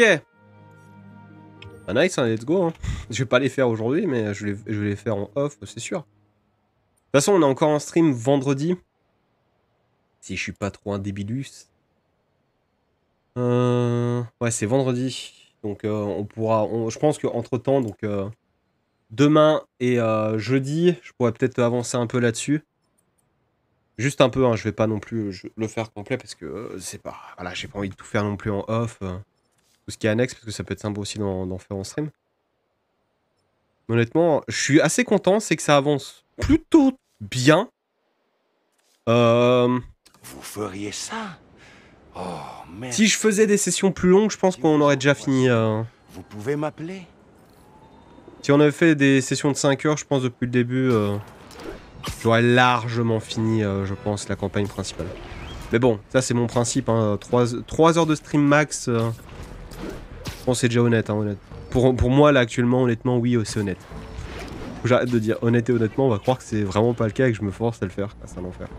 Ah nice, hein, let's go. Hein. Je vais pas les faire aujourd'hui, mais je vais, je vais les faire en off, c'est sûr. De toute façon, on est encore en stream vendredi. Si je suis pas trop un débilus. Euh... Ouais, c'est vendredi. Donc euh, on pourra... On... Je pense qu'entre temps, donc euh, demain et euh, jeudi, je pourrais peut-être avancer un peu là-dessus. Juste un peu, hein, je vais pas non plus je... le faire complet parce que euh, c'est pas... Voilà, j'ai pas envie de tout faire non plus en off. Euh... Tout ce qui est annexe, parce que ça peut être sympa aussi d'en faire en stream. Honnêtement, je suis assez content, c'est que ça avance plutôt bien. Euh... Vous feriez ça? Oh, merde. Si je faisais des sessions plus longues, je pense qu'on aurait déjà fini. Euh... Vous pouvez m'appeler? Si on avait fait des sessions de cinq heures, je pense depuis le début, euh... j'aurais largement fini, euh, je pense, la campagne principale. Mais bon, ça c'est mon principe, hein. trois heures de stream max. Euh... Je pense que c'est déjà honnête, hein, honnête. Pour, pour moi, là, actuellement, honnêtement, oui, c'est honnête. Faut que j'arrête de dire honnête et honnêtement, on va croire que c'est vraiment pas le cas et que je me force à le faire. Ah, c'est un enfer.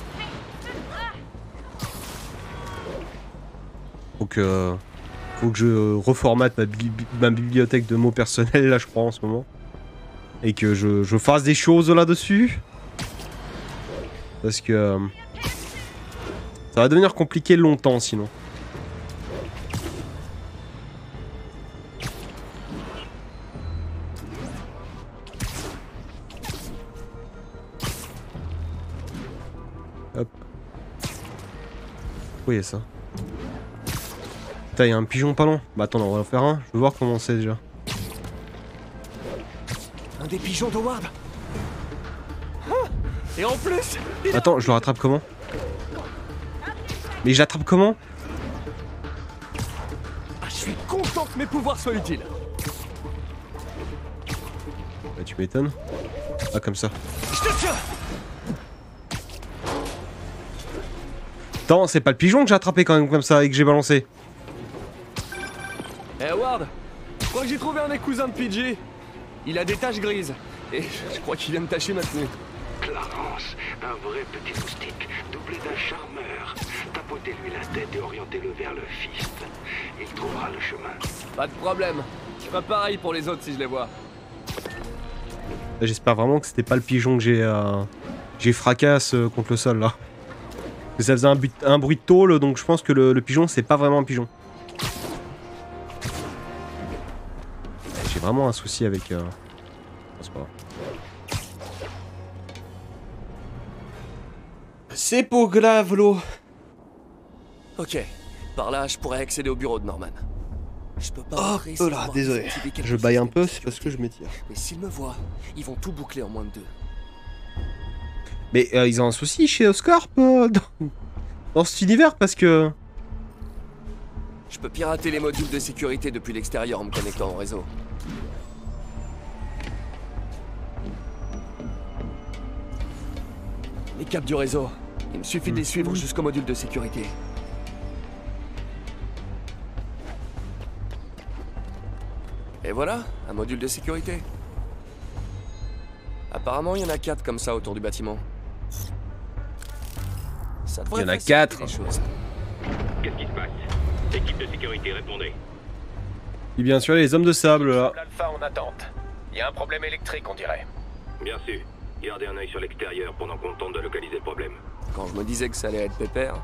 Faut que, faut que je reformate ma, bi ma bibliothèque de mots personnels, là, je crois, en ce moment. Et que je, je fasse des choses là-dessus. Parce que... Euh, ça va devenir compliqué longtemps, sinon. Hop. Oui, ça. Putain, il y a un pigeon pas loin. Bah attends, on va en faire un. Je veux voir comment c'est déjà. Un des pigeons d'Howard. Et en plus... Attends, je le rattrape comment? Mais je l'attrape comment? Ah, je suis content que mes pouvoirs soient utiles. Bah tu m'étonnes. Ah, comme ça. Je te tiens. Attends, c'est pas le pigeon que j'ai attrapé quand même comme ça et que j'ai balancé. Eh hey Howard, je crois que j'ai trouvé un des cousins de P J. Il a des taches grises. Et je crois qu'il vient de tacher ma tenue. Clarence, un vrai petit moustique, doublé d'un charmeur. Tapotez-lui la tête et orientez-le vers le Fist. Il trouvera le chemin. Pas de problème. Je ferai pareil pour les autres si je les vois. J'espère vraiment que c'était pas le pigeon que j'ai euh, j'ai fracasse euh, contre le sol là. Parce que ça faisait un, but, un bruit de tôle, donc je pense que le, le pigeon c'est pas vraiment un pigeon. J'ai vraiment un souci avec... Euh... C'est pas grave. C'est pour grave l'eau. Ok, par là je pourrais accéder au bureau de Norman. Je peux pas. Oh là, désolé. Je baille un peu, c'est parce que je m'étire. Mais s'ils me voient, ils vont tout boucler en moins de deux. Mais euh, ils ont un souci chez Oscorp euh, dans, dans cet univers parce que... Je peux pirater les modules de sécurité depuis l'extérieur en me connectant au réseau. Les câbles du réseau. Il me suffit de les suivre jusqu'au module de sécurité. Et voilà, un module de sécurité. Apparemment, il y en a quatre comme ça autour du bâtiment. Ça il y en a quatre. Qu'est-ce qui se passe? Équipe de sécurité, répondez. Et bien sûr, les hommes de sable là. L'Alpha en attente. Il y a un problème électrique, on dirait. Bien sûr. Gardez un œil sur l'extérieur pendant qu'on tente de localiser le problème. Quand je me disais que ça allait être pépère...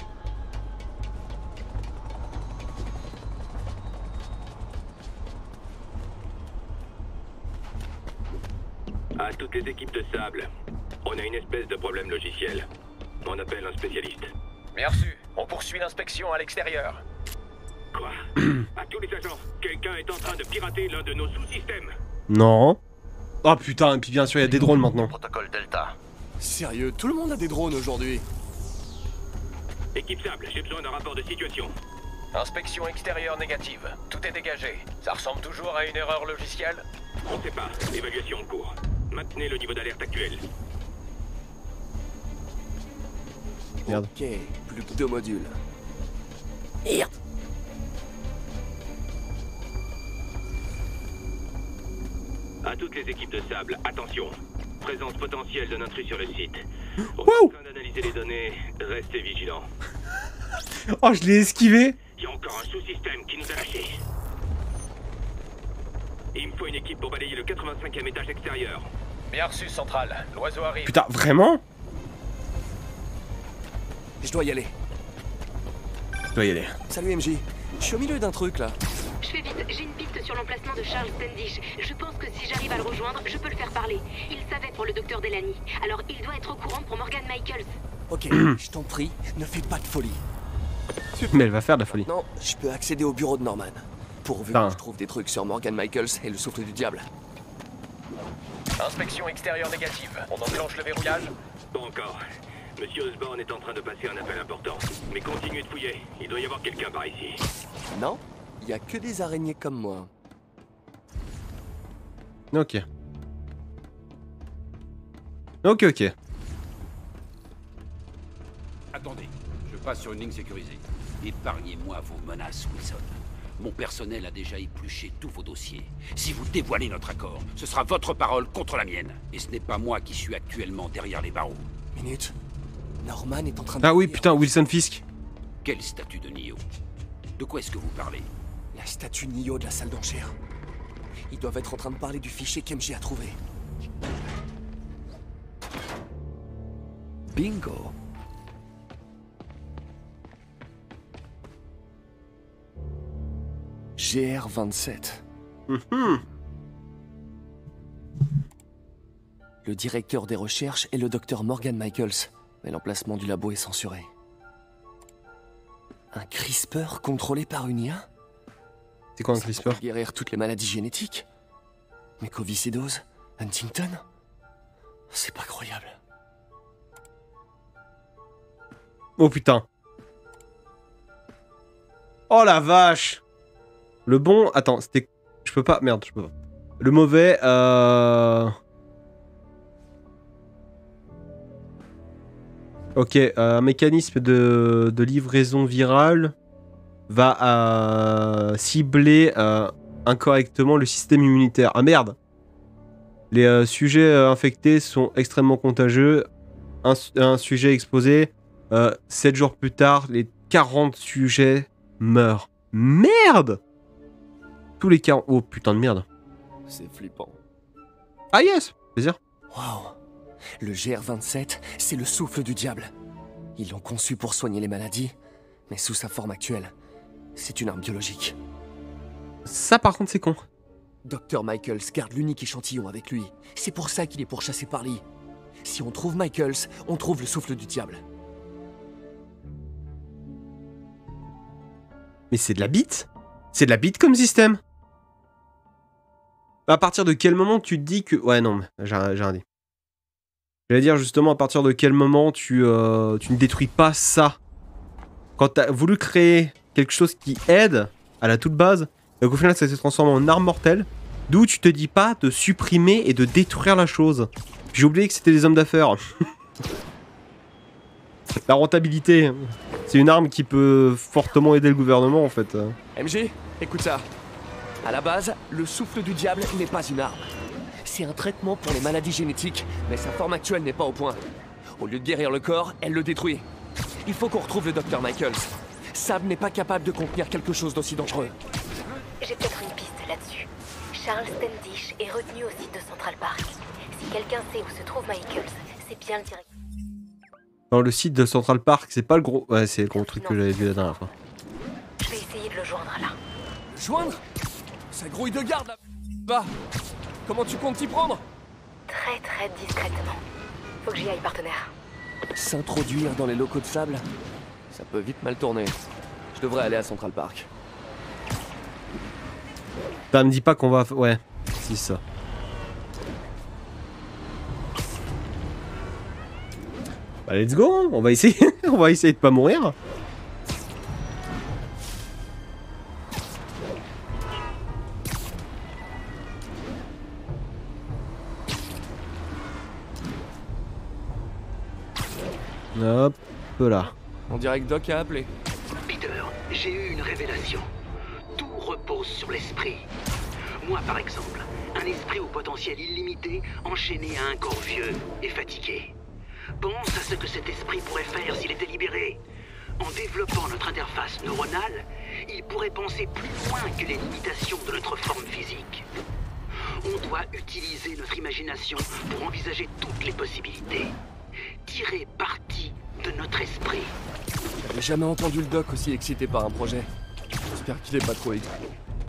À toutes les équipes de sable, on a une espèce de problème logiciel. On appelle un spécialiste. Bien reçu. On poursuit l'inspection à l'extérieur. Quoi? À tous les agents, quelqu'un est en train de pirater l'un de nos sous-systèmes. Non. Oh putain, et puis bien sûr, il y a des drones maintenant. Protocole Delta. Sérieux, tout le monde a des drones aujourd'hui. Équipe Sable, j'ai besoin d'un rapport de situation. Inspection extérieure négative. Tout est dégagé. Ça ressemble toujours à une erreur logicielle? On sait pas. Évaluation en cours. Maintenez le niveau d'alerte actuel. Merde. Ok, plus que deux modules. Merde. À toutes les équipes de Sable, attention. Présence potentielle d'un intrus sur le site. On wow. est en train d'analyser les données. Restez vigilants. Oh, je l'ai esquivé. Il y a encore un sous-système qui nous a lâchés. Il me faut une équipe pour balayer le quatre-vingt-cinquième étage extérieur. Bien reçu, Central. L'oiseau arrive. Putain, vraiment? Je dois y aller. Je dois y aller. Salut M J. Je suis au milieu d'un truc là. Je fais vite, j'ai une piste sur l'emplacement de Charles Standish. Je pense que si j'arrive à le rejoindre, je peux le faire parler. Il savait pour le docteur Delany. Alors il doit être au courant pour Morgan Michaels. Ok, je t'en prie, ne fais pas de folie. Mais elle va faire de la folie. Non, je peux accéder au bureau de Norman. Pourvu que je trouve des trucs sur Morgan Michaels et le souffle du diable. Inspection extérieure négative. On enclenche le verrouillage? Pas encore. Monsieur Osborne est en train de passer un appel important. Mais continuez de fouiller. Il doit y avoir quelqu'un par ici. Non, il y a que des araignées comme moi. Ok. Ok, ok. Attendez, je passe sur une ligne sécurisée. Épargnez-moi vos menaces, Wilson. Mon personnel a déjà épluché tous vos dossiers. Si vous dévoilez notre accord, ce sera votre parole contre la mienne. Et ce n'est pas moi qui suis actuellement derrière les barreaux. Minute. Norman est en train de... Ah oui, putain, Wilson Fisk. Quelle statue de Neo? De quoi est-ce que vous parlez? La statue Neo de la salle d'enchères. Ils doivent être en train de parler du fichier qu'M J a trouvé. Bingo. G R vingt-sept. Mm-hmm. Le directeur des recherches est le docteur Morgan Michaels, mais l'emplacement du labo est censuré. Un CRISPR contrôlé par une I A? C'est quoi un CRISPR? Pour guérir toutes les maladies génétiques? Mucoviscidose? Huntington? C'est pas croyable. Oh putain. Oh la vache. Le bon... Attends, c'était... Je peux pas... Merde, je peux pas. Le mauvais... Euh... Ok, euh, un mécanisme de, de livraison virale va euh, cibler euh, incorrectement le système immunitaire. Ah merde. Les euh, sujets euh, infectés sont extrêmement contagieux. Un, un sujet exposé, euh, sept jours plus tard, les quarante sujets meurent. Merde. Tous les quarante... Oh putain de merde. C'est flippant. Ah yes, plaisir. Waouh. Le G R vingt-sept, c'est le souffle du diable. Ils l'ont conçu pour soigner les maladies, mais sous sa forme actuelle, c'est une arme biologique. Ça par contre c'est con. docteur Michaels garde l'unique échantillon avec lui. C'est pour ça qu'il est pourchassé par Lee. Si on trouve Michaels, on trouve le souffle du diable. Mais c'est de la bite. C'est de la bite comme système. À partir de quel moment tu te dis que... Ouais non, j'ai rien dit. J'allais dire justement à partir de quel moment tu, euh, tu ne détruis pas ça. Quand tu as voulu créer quelque chose qui aide à la toute base, et qu'au final ça s'est transformé en arme mortelle, d'où tu te dis pas de supprimer et de détruire la chose. J'ai oublié que c'était des hommes d'affaires. La rentabilité, c'est une arme qui peut fortement aider le gouvernement en fait. M J, écoute ça. À la base, le souffle du diable n'est pas une arme. C'est un traitement pour les maladies génétiques, mais sa forme actuelle n'est pas au point. Au lieu de guérir le corps, elle le détruit. Il faut qu'on retrouve le docteur Michaels. Sable n'est pas capable de contenir quelque chose d'aussi dangereux. J'ai peut-être une piste là-dessus. Charles Standish est retenu au site de Central Park. Si quelqu'un sait où se trouve Michaels, c'est bien le directeur. Dans le site de Central Park, c'est pas le gros... Ouais, c'est le gros truc que j'avais vu la dernière fois. Je vais essayer de le joindre là. Le joindre? Ça grouille de garde là. Bah, comment tu comptes t'y prendre? Très très discrètement. Faut que j'y aille, partenaire. S'introduire dans les locaux de sable? Ça peut vite mal tourner. Je devrais aller à Central Park. Ça me dit pas qu'on va... Ouais, c'est ça. Bah let's go, hein. On va essayer. On va essayer de pas mourir. Hop là. On dirait que Doc a appelé. Peter, j'ai eu une révélation. Tout repose sur l'esprit. Moi, par exemple, un esprit au potentiel illimité, enchaîné à un corps vieux et fatigué. Pense à ce que cet esprit pourrait faire s'il était libéré. En développant notre interface neuronale, il pourrait penser plus loin que les limitations de notre forme physique. On doit utiliser notre imagination pour envisager toutes les possibilités. Tirer parti de notre esprit. J'avais jamais entendu le Doc aussi excité par un projet. J'espère qu'il est pas trop excité.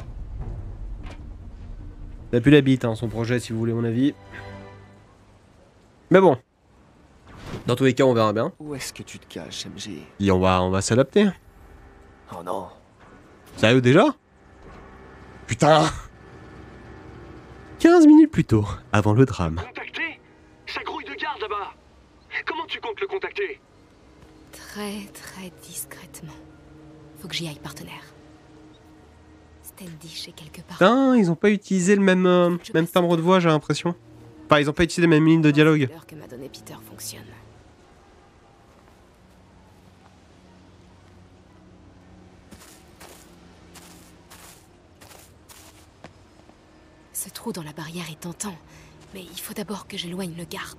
Ça pue la bite, hein, son projet, si vous voulez mon avis. Mais bon. Dans tous les cas, on verra bien. Où est-ce que tu te caches, M J? Et on va, on va s'adapter. Oh non. Sérieux déjà? Putain. quinze minutes plus tôt, avant le drame. Contacter? Ça grouille de garde là-bas. Comment tu comptes le contacter? Très très discrètement. Faut que j'y aille, partenaire. Standish est quelque part. Putain, ils ont pas utilisé le même, euh, même timbre de voix, j'ai l'impression. Enfin, ils ont pas utilisé les mêmes lignes de dialogue. L'heure que m'a donné Peter fonctionne. Ce trou dans la barrière est tentant, mais il faut d'abord que j'éloigne le garde.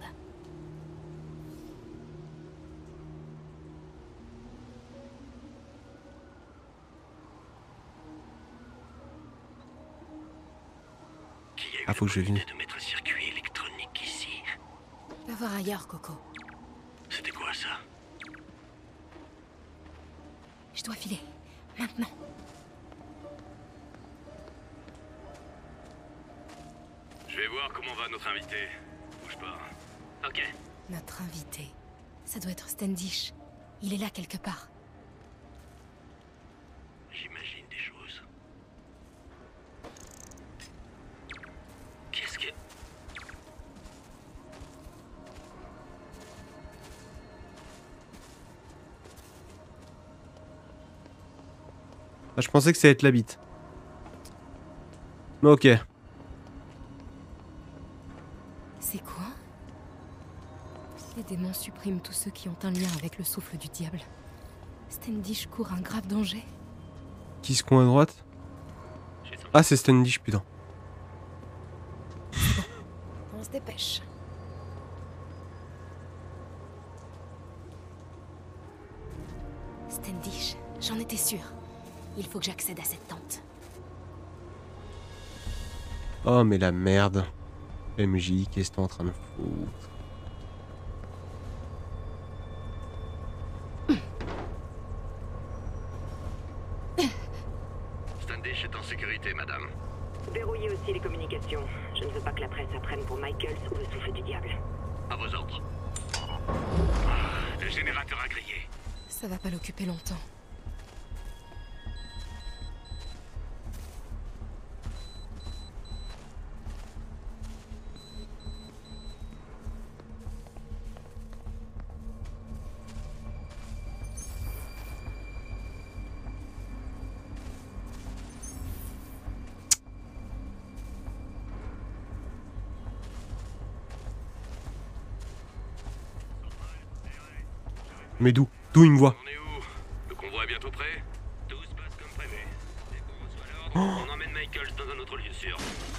Ah, faut que je vienne. De mettre un circuit électronique ici. Va voir ailleurs, Coco. C'était quoi ça? Je dois filer. Maintenant. Je vais voir comment va notre invité. Bouge pas. Ok. Notre invité. Ça doit être Standish. Il est là quelque part. J'imagine des choses. Qu'est-ce que... Ah, je pensais que ça allait être la bite. Mais ok. C'est quoi? Les démons suppriment tous ceux qui ont un lien avec le souffle du diable. Standish court un grave danger. Qui se coin à droite? Ah, c'est Standish, putain. On se dépêche. Standish, j'en étais sûre. Il faut que j'accède à cette tente. Oh, mais la merde. M J, qu'est-ce que t'es en train de foutre? Standish est en sécurité, madame. Verrouillez aussi les communications. Je ne veux pas que la presse apprenne pour Michaels ou le souffle du diable. À vos ordres. Ah, le générateur a grillé. Ça va pas l'occuper longtemps. Mais d'où? D'où il me voit? On est où? Le convoi est bientôt prêt? Tout se passe comme prévu. Dès qu'on reçoit l'ordre, on emmène Michaels dans un autre lieu sûr.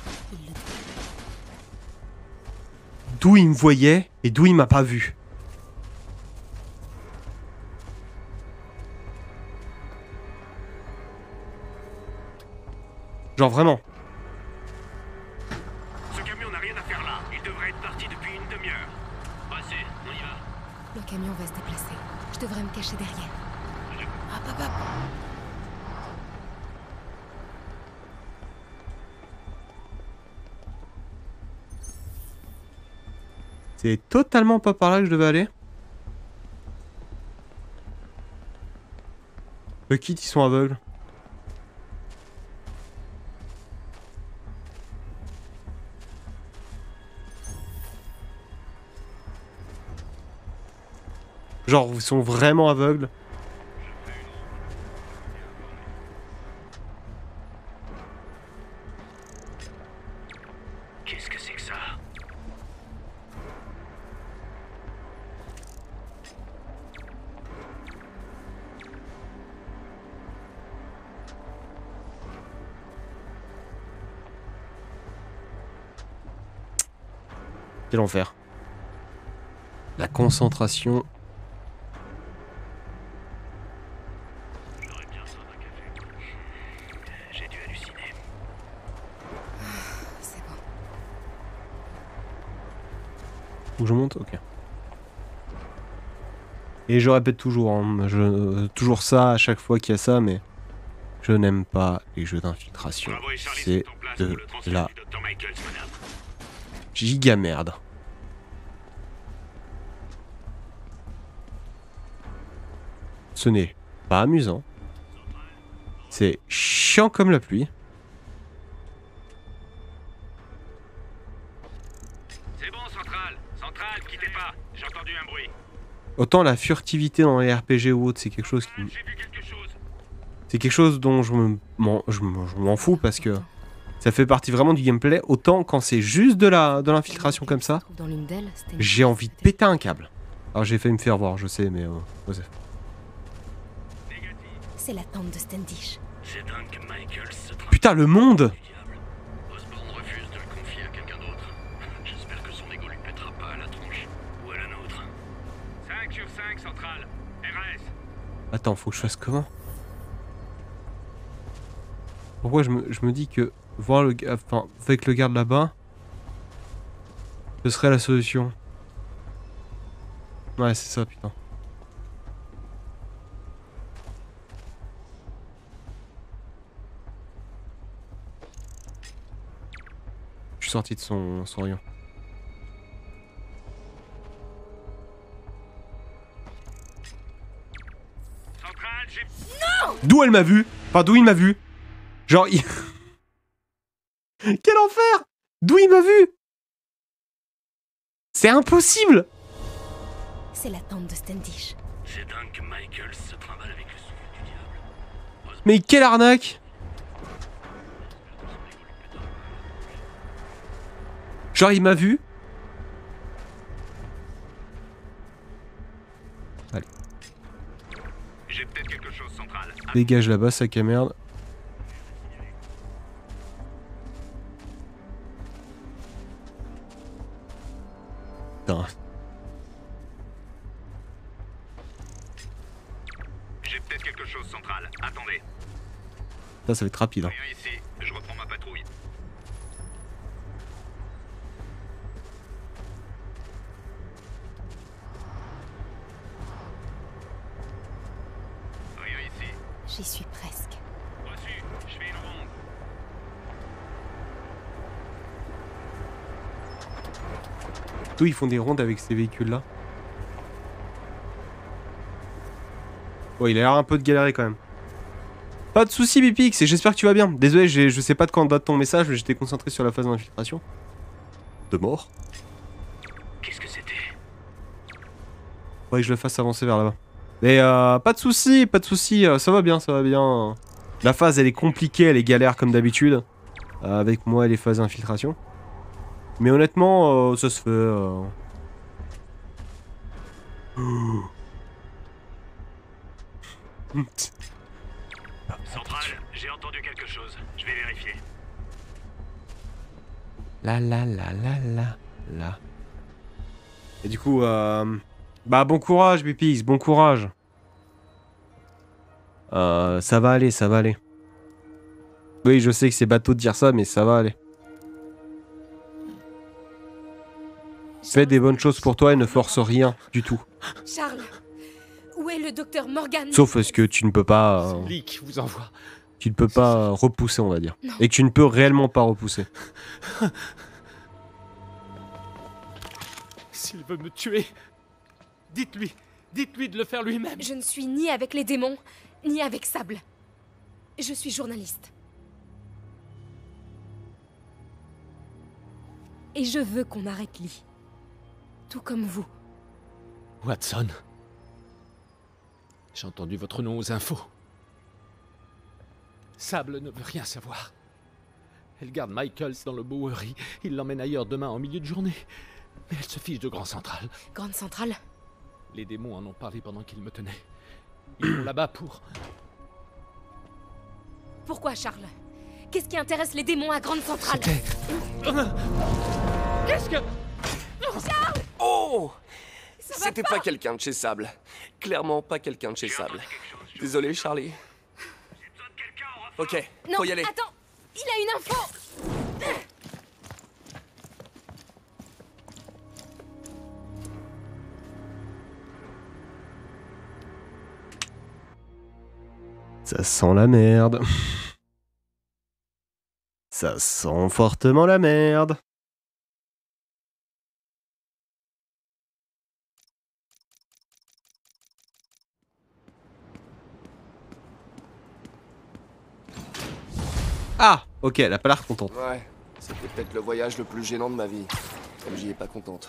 D'où il me voyait et d'où il m'a pas vu. Genre vraiment. Ce camion n'a rien à faire là. Il devrait être parti de camion va se déplacer. Je devrais me cacher derrière. Hop, hop, hop. C'est totalement pas par là que je devais aller. Le kit, ils sont aveugles. Genre, ils sont vraiment aveugles. Qu'est-ce que c'est que ça? Quel enfer. La concentration. J'ai dû halluciner. C'est bon. Faut que je monte? Ok. Et je répète toujours, hein, je, euh, toujours ça à chaque fois qu'il y a ça, mais je n'aime pas les jeux d'infiltration. C'est de la giga merde. Ce n'est pas amusant. C'est chiant comme la pluie. C'est bon, Central. Central, quittez pas. J'ai entendu un bruit. Autant la furtivité dans les R P G ou autre, c'est quelque chose qui... C'est quelque chose dont je me- m'en je m'en- je m'en fous parce que ça fait partie vraiment du gameplay. Autant quand c'est juste de la de l'infiltration comme ça, Dans l'une d'elles, c'était une- j'ai envie de péter un câble. Alors j'ai failli me faire voir, je sais, mais... Euh, Joseph. C'est la tente de Standish. C'est dingue que Michael se trompe. Putain, le monde! Osborn refuse de le confier à quelqu'un d'autre. J'espère que son ego lui pètera pas à la tronche. Ou à la nôtre. cinq sur cinq, Central. R S. Attends, faut que je fasse comment? Pourquoi je me, je me dis que voir le ga- enfin, avec le garde là-bas, ce serait la solution. Ouais, c'est ça, putain. Je suis sorti de son, son rayon. Central, j'ai... D'où elle m'a vu? Enfin, d'où il m'a vu? Genre, il... Quel enfer! D'où il m'a vu? C'est impossible! C'est la tente de Standish. C'est dingue que Michael se trimballe avec le souffle du diable. Mais quelle arnaque! Genre, il m'a vu? Allez. J'ai peut-être quelque chose, Central. Dégage là-bas, sac à merde. Putain. J'ai peut-être quelque chose, Central. Attendez. Ça, ça va être rapide. Hein. Rien ici. Je reprends ma patrouille. Rien ici. J'y suis presque. Reçu. Je fais une ronde. D'où ils font des rondes avec ces véhicules-là. Ouais, il a l'air un peu de galérer quand même. Pas de soucis, Bipix, et j'espère que tu vas bien. Désolé, je sais pas de quand date ton message, mais j'étais concentré sur la phase d'infiltration. De mort. Qu'est-ce que c'était? Faudrait que je le fasse avancer vers là-bas. Mais euh, pas de soucis, pas de soucis, euh, ça va bien, ça va bien. La phase, elle est compliquée, elle est galère comme d'habitude. Euh, avec moi et les phases d'infiltration. Mais honnêtement, euh, ça se fait... Euh... Central, j'ai entendu quelque chose. Je vais vérifier. La la la la la la. Et du coup, euh... bah bon courage, Bipix, bon courage. Euh, ça va aller, ça va aller. Oui, je sais que c'est bateau de dire ça, mais ça va aller. Fais des bonnes choses pour toi et ne force rien du tout. Charles, où est le docteur Morgan? Sauf ce que tu ne peux pas... Euh, Lee qui vous envoie. Tu ne peux pas repousser, on va dire. Non. Et que tu ne peux réellement pas repousser. S'il veut me tuer, dites-lui, dites-lui de le faire lui-même. Je ne suis ni avec les démons, ni avec Sable. Je suis journaliste. Et je veux qu'on arrête Lee. Tout comme vous. Watson. J'ai entendu votre nom aux infos. Sable ne veut rien savoir. Elle garde Michaels dans le Bowery. Il l'emmène ailleurs demain en milieu de journée. Mais elle se fiche de Grand Central. Grande Centrale? Les démons en ont parlé pendant qu'ils me tenaient. Ils vont là-bas pour... Pourquoi, Charles? Qu'est-ce qui intéresse les démons à Grande Centrale? Qu'est-ce que... Charles! Oh! Ça C'était pas quelqu'un de chez Sable. Clairement pas quelqu'un de chez Sable. Désolé, Charlie. Ok, Non, faut y aller. attends! Il a une info! Ça sent la merde. Ça sent fortement la merde. Ah, ok, elle a pas l'air contente. Ouais, c'était peut-être le voyage le plus gênant de ma vie. Comme j'y ai pas contente.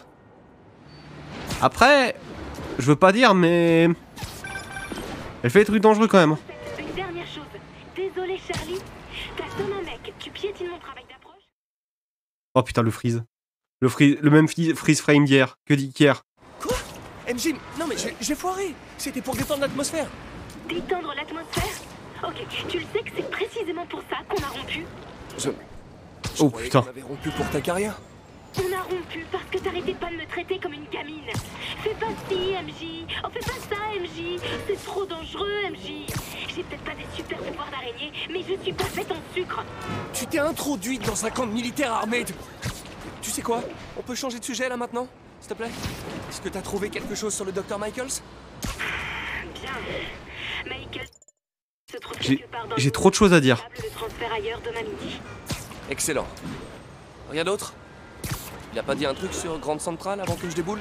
Après, je veux pas dire, mais... Elle fait des trucs dangereux quand même. Une dernière chose. Désolé, Charlie. T'as comme un mec. Tu piétines mon travail d'approche. Oh putain, le freeze. Le, freeze, le même freeze frame d'hier. Que d'hier. Quoi? M J, non mais j'ai foiré. C'était pour détendre l'atmosphère. Détendre l'atmosphère? Ok, tu le sais que c'est précisément pour ça qu'on a rompu. Je... Je oh croyais putain. qu'on avait rompu pour ta carrière. On a rompu parce que t'arrêtais pas de me traiter comme une gamine. Fais pas ci, M J. Oh, fais pas ça, M J. C'est trop dangereux, M J. J'ai peut-être pas des super pouvoirs d'araignée, mais je suis pas faite en sucre. Tu t'es introduite dans un camp de militaires armés. Tu... tu sais quoi? On peut changer de sujet là maintenant? S'il te plaît? Est-ce que t'as trouvé quelque chose sur le docteur Michaels? Bien. Michaels se trouve J'ai quelque part dans j'ai le trop de choses à dire. le transfert ailleurs demain midi. Excellent. Rien d'autre? Il a pas dit un truc sur Grande Centrale avant que je déboule?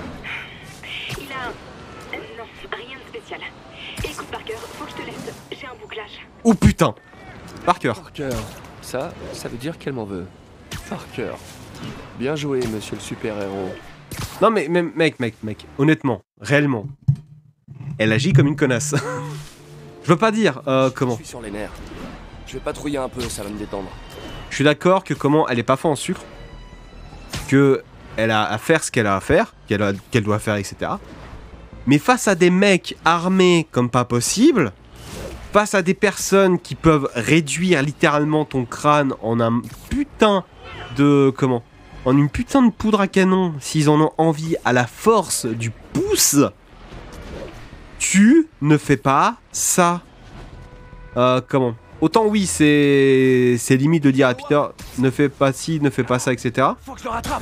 Il a... Euh, non, rien de spécial. Écoute, Parker, faut que je te laisse. J'ai un bouclage. Oh putain. Parker. Parker. Ça, ça veut dire qu'elle m'en veut. Parker. Bien joué, monsieur le super-héros. Non mais, mais mec, mec, mec, honnêtement, réellement, elle agit comme une connasse. Je veux pas dire, euh, comment. Je suis sur les nerfs. Je vais patrouiller un peu, ça va me détendre. Je suis d'accord que comment elle est pas faite en sucre, que elle a à faire ce qu'elle a à faire, qu'elle a- qu'elle doit faire, et cetera. Mais face à des mecs armés comme pas possible, face à des personnes qui peuvent réduire littéralement ton crâne en un putain de... comment ? En une putain de poudre à canon, s'ils en ont envie, à la force du pouce, tu ne fais pas ça. Euh, comment ? Autant oui, c'est c'est limite de dire à Peter, ne fais pas ci, ne fais pas ça, et cetera. Faut que je le rattrape.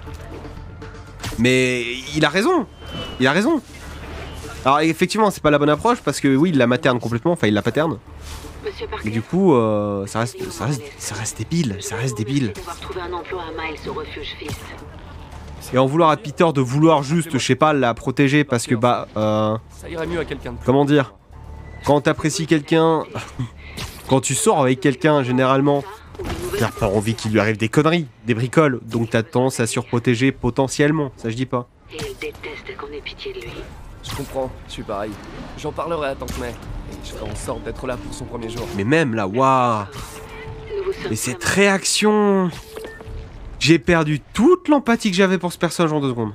Mais il a raison. Il a raison. Alors effectivement, c'est pas la bonne approche parce que oui, il la materne complètement, enfin il la paterne. Monsieur Parker, Et du coup, euh, ça reste, ça reste, ça reste débile, ça reste débile. devoir trouver un emploi à Miles au refuge Fils. Et en vouloir à Peter de vouloir juste, je sais pas, la protéger parce que bah, euh, Ça irait mieux à quelqu'un de plus. comment dire, quand t'apprécies quelqu'un, quand tu sors avec quelqu'un, généralement, t'as pas envie qu'il lui arrive des conneries, des bricoles, donc t'as tendance à surprotéger potentiellement, ça je dis pas. Et il déteste qu'on ait pitié de lui. Je comprends, je suis pareil. J'en parlerai à Tante May. Et je ferai en sorte d'être là pour son premier jour. Mais même là, waouh. Mais cette réaction, j'ai perdu toute l'empathie que j'avais pour ce personnage en deux secondes.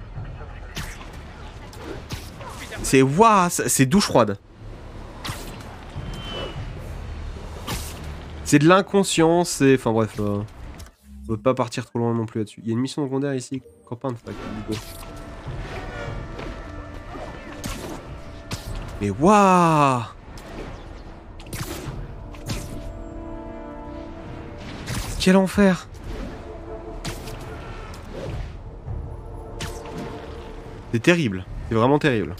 C'est waouh, c'est douche froide. C'est de l'inconscience, c'est... Enfin bref, euh, on peut pas partir trop loin non plus là-dessus. Il y a une mission secondaire ici, campagne de fac. du coup. Mais waouh. Quel enfer. C'est terrible. C'est vraiment terrible.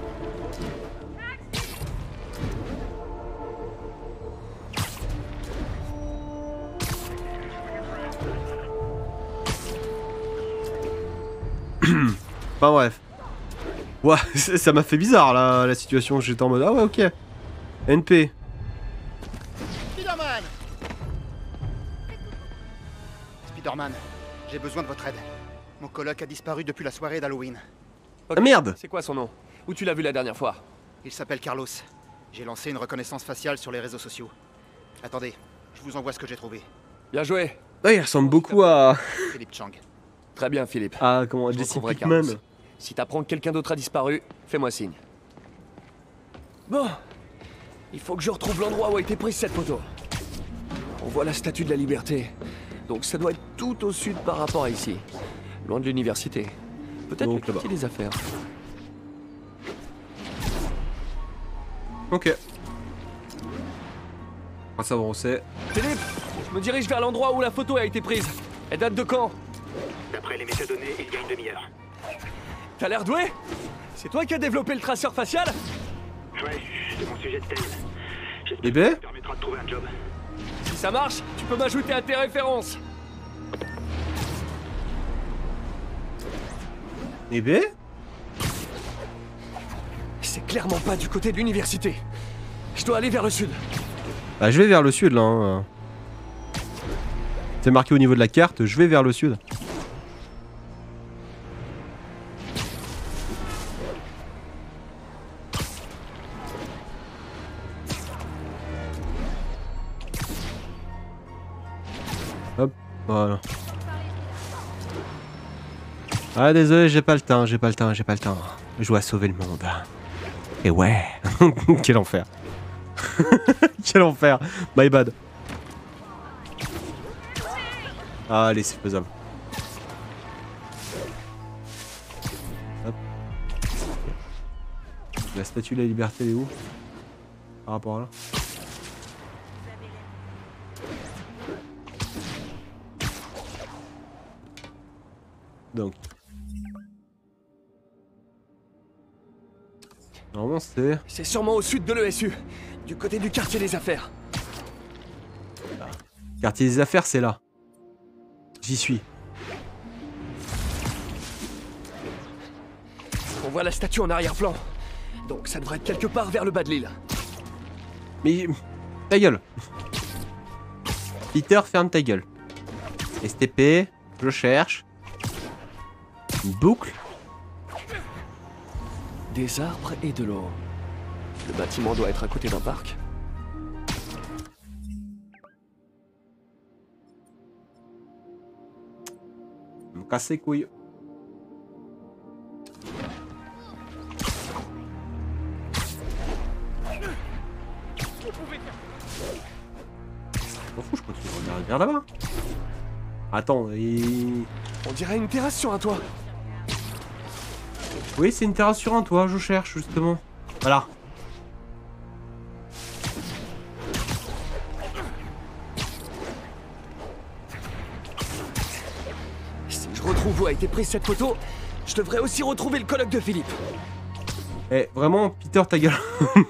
Enfin bref. Ouais, ça m'a fait bizarre là, la situation. J'étais en mode ah ouais ok. N P. Spider-Man Spider-Man, j'ai besoin de votre aide. Mon coloc a disparu depuis la soirée d'Halloween. Okay. Ah merde. C'est quoi son nom? Où tu l'as vu la dernière fois? Il s'appelle Carlos. J'ai lancé une reconnaissance faciale sur les réseaux sociaux. Attendez, je vous envoie ce que j'ai trouvé. Bien joué. Ouais, il ressemble beaucoup à... Philippe Chang. Très bien, Philippe. Ah, comment, Jesse Pinkman. Si t'apprends que quelqu'un d'autre a disparu, fais-moi signe. Bon. Il faut que je retrouve l'endroit où a été prise cette photo. On voit la Statue de la Liberté. Donc ça doit être tout au sud par rapport à ici. Loin de l'université. Peut-être le quartier des affaires. Ok. On va savoir où c'est. Philippe, je me dirige vers l'endroit où la photo a été prise. Elle date de quand? D'après les métadonnées, il y a une demi-heure. T'as l'air doué? C'est toi qui as développé le traceur facial? Ouais, c'est mon sujet de thèse. Eh ben? Ça me permettra de trouver un job. Si ça marche, tu peux m'ajouter à tes références. Eh ben? C'est clairement pas du côté de l'université. Je dois aller vers le sud. Bah je vais vers le sud là. Hein. C'est marqué au niveau de la carte, je vais vers le sud. Hop, voilà. Ah désolé, j'ai pas le temps, j'ai pas le temps, j'ai pas le temps. Je dois sauver le monde. Et ouais. Quel enfer. Quel enfer. My bad. Ah, allez, c'est faisable. Hop. La statue de la liberté, elle est où? Par rapport à là. Donc. Normalement, c'est... C'est sûrement au sud de l'E S U, du côté du quartier des affaires. Quartier des affaires, c'est là. J'y suis. On voit la statue en arrière-plan. Donc ça devrait être quelque part vers le bas de l'île. Mais... ta gueule. Peter, ferme ta gueule. S T P, je cherche. Une boucle. Des arbres et de l'eau. Le bâtiment doit être à côté d'un parc. Me casser les couilles. Je m'en fous, je continue de regarder vers là-bas. Attends, il... On dirait une terrasse sur un toit. Oui, c'est une terrasse sur un toit, je cherche justement. Voilà. Si je retrouve où a été prise cette photo, je devrais aussi retrouver le coloc de Philippe. Eh, vraiment, Peter, ta gueule.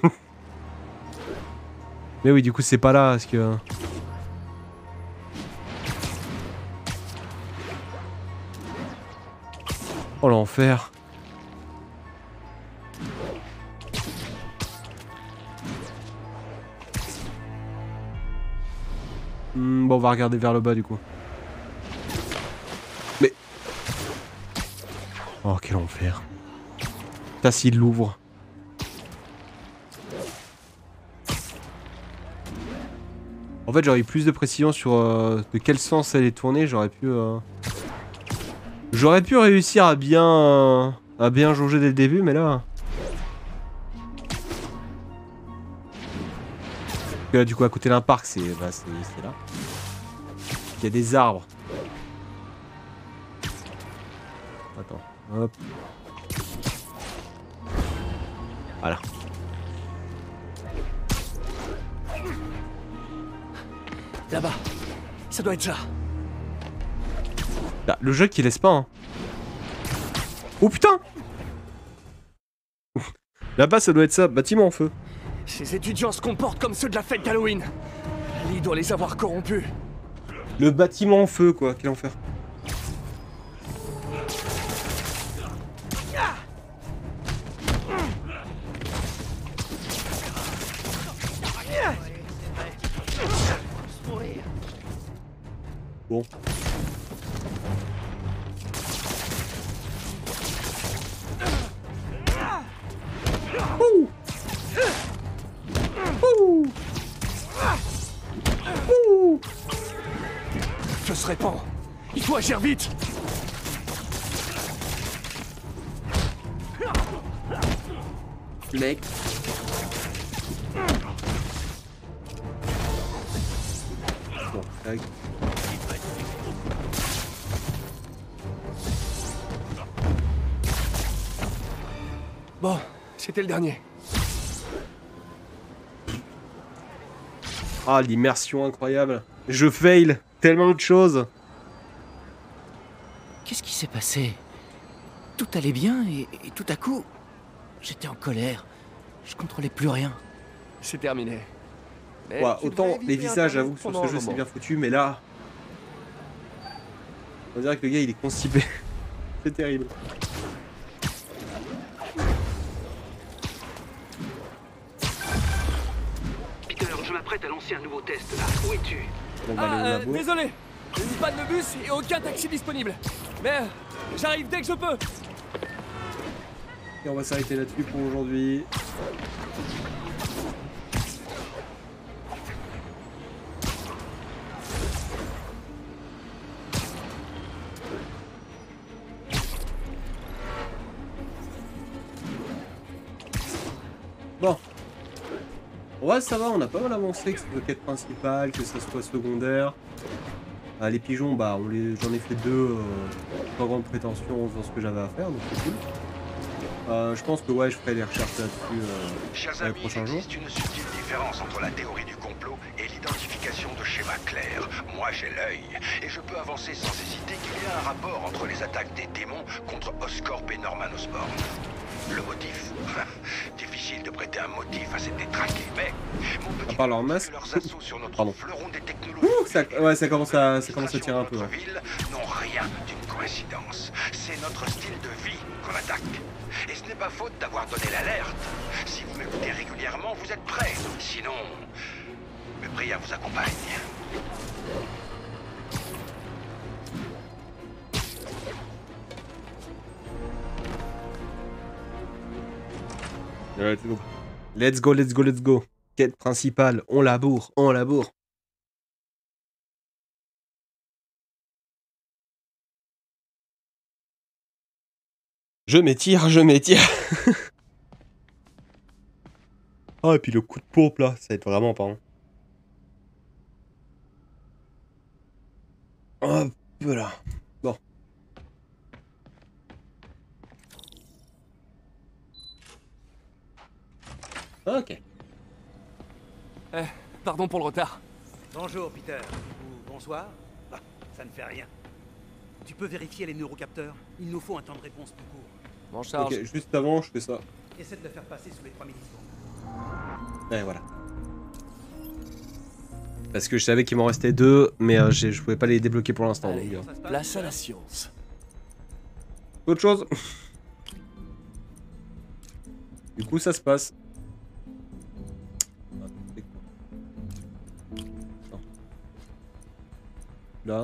Mais oui, du coup, c'est pas là, parce que... Oh, l'enfer. Hmm, bon, on va regarder vers le bas, du coup. Mais... Oh, quel enfer. Putain, s'il l'ouvre. En fait, j'aurais eu plus de précision sur euh, de quel sens elle est tournée. J'aurais pu... Euh... J'aurais pu réussir à bien... Euh, à bien jauger dès le début, mais là... Là, du coup, à côté d'un parc, c'est bah, c'est là. Il y a des arbres. Attends, hop. Voilà. Là-bas. Ça doit être ça. Là, le jeu qui laisse pas. Hein. Oh putain! Là-bas, ça doit être ça, bâtiment en feu. Ces étudiants se comportent comme ceux de la fête d'Halloween. Lee doit les avoir corrompus. Le bâtiment en feu, quoi, quel enfer. Bon. Ouh. Ouh. Ouh. Je se répand. Il faut agir vite. Mec. Bon, tac. Bon, c'était le dernier. Ah, l'immersion incroyable. Je fail tellement de choses. Qu'est-ce qui s'est passé? Tout allait bien et, et tout à coup, j'étais en colère. Je contrôlais plus rien. C'est terminé. Ouais, autant les visages, j'avoue que sur ce jeu c'est bien foutu, mais là... On dirait que le gars il est constipé. C'est terrible. Peter, je m'apprête à lancer un nouveau test là. Où es-tu? On va Ah, aller au euh, labo. désolé. Une panne de bus et aucun taxi disponible. Mais euh, j'arrive dès que je peux. Et on va s'arrêter là-dessus pour aujourd'hui. Bon. Ouais, ça va, on a pas mal avancé, que ce soit quête principale, que ce soit secondaire. Ah, les pigeons, bah, on les... j'en ai fait deux, euh, sans grande prétention en faisant ce que j'avais à faire, donc c'est cool. Euh, je pense que ouais, je ferai des recherches là-dessus euh, dans les prochains jours. Il existe une subtile différence entre la théorie du complot et l'identification de schémas clairs. Moi, j'ai l'œil, et je peux avancer sans hésiter qu'il y a un rapport entre les attaques des démons contre Oscorp et Norman Osborn. Le motif, difficile de prêter un motif à cette détraquée, mais mon petit à part leur masque. leurs assauts sur notre Pardon. fleuron des technologies Ouh, ça, ouais, ça commence à, ça commence à tirer un peu. Ouais. ville n'ont rien d'une coïncidence. C'est notre style de vie qu'on attaque. Et ce n'est pas faute d'avoir donné l'alerte. Si vous m'écoutez régulièrement, vous êtes prêts. Sinon, mes prières vous accompagnent. Ouais, let's go. Let's go, let's go, let's go. Quête principale, on laboure, on laboure. Je m'étire, je m'étire. Ah, et puis le coup de pompe là, ça va être vraiment pas. Hop là. Bon. Ok. Eh, pardon pour le retard. Bonjour, Peter. Ou bonsoir. Bah, ça ne fait rien. Tu peux vérifier les neurocapteurs? Il nous faut un temps de réponse plus court. Bon, charge. Ok, juste avant, je fais ça. Essaie de le faire passer sous les trois millisecondes. Ouais, voilà. Parce que je savais qu'il m'en restait deux, mais euh, je pouvais pas les débloquer pour l'instant. Allez, place à la science. Autre chose. Du coup, ça se passe. Là.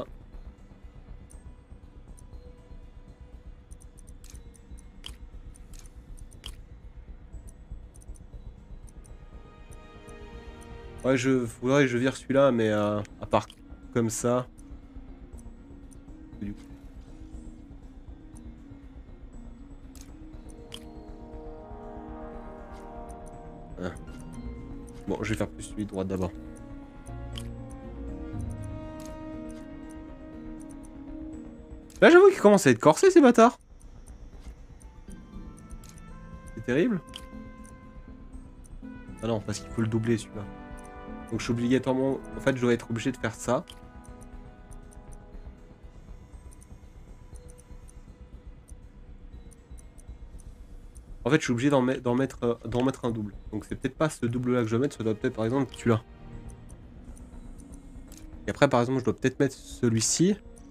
Ouais, je faudrait que je vire celui-là, mais euh, à part comme ça. Du coup. Ah. Bon, je vais faire plus celui de droite d'abord. Là, j'avoue qu'ils commencent à être corsés, ces bâtards. C'est terrible. Ah non, parce qu'il faut le doubler, celui-là. Donc, je suis obligatoirement... En fait, je dois être obligé de faire ça. En fait, je suis obligé d'en met, mettre, euh, d'en mettre un double. Donc c'est peut-être pas ce double-là que je dois mettre, ça doit peut-être par exemple celui-là. Et après, par exemple, je dois peut-être mettre celui-ci.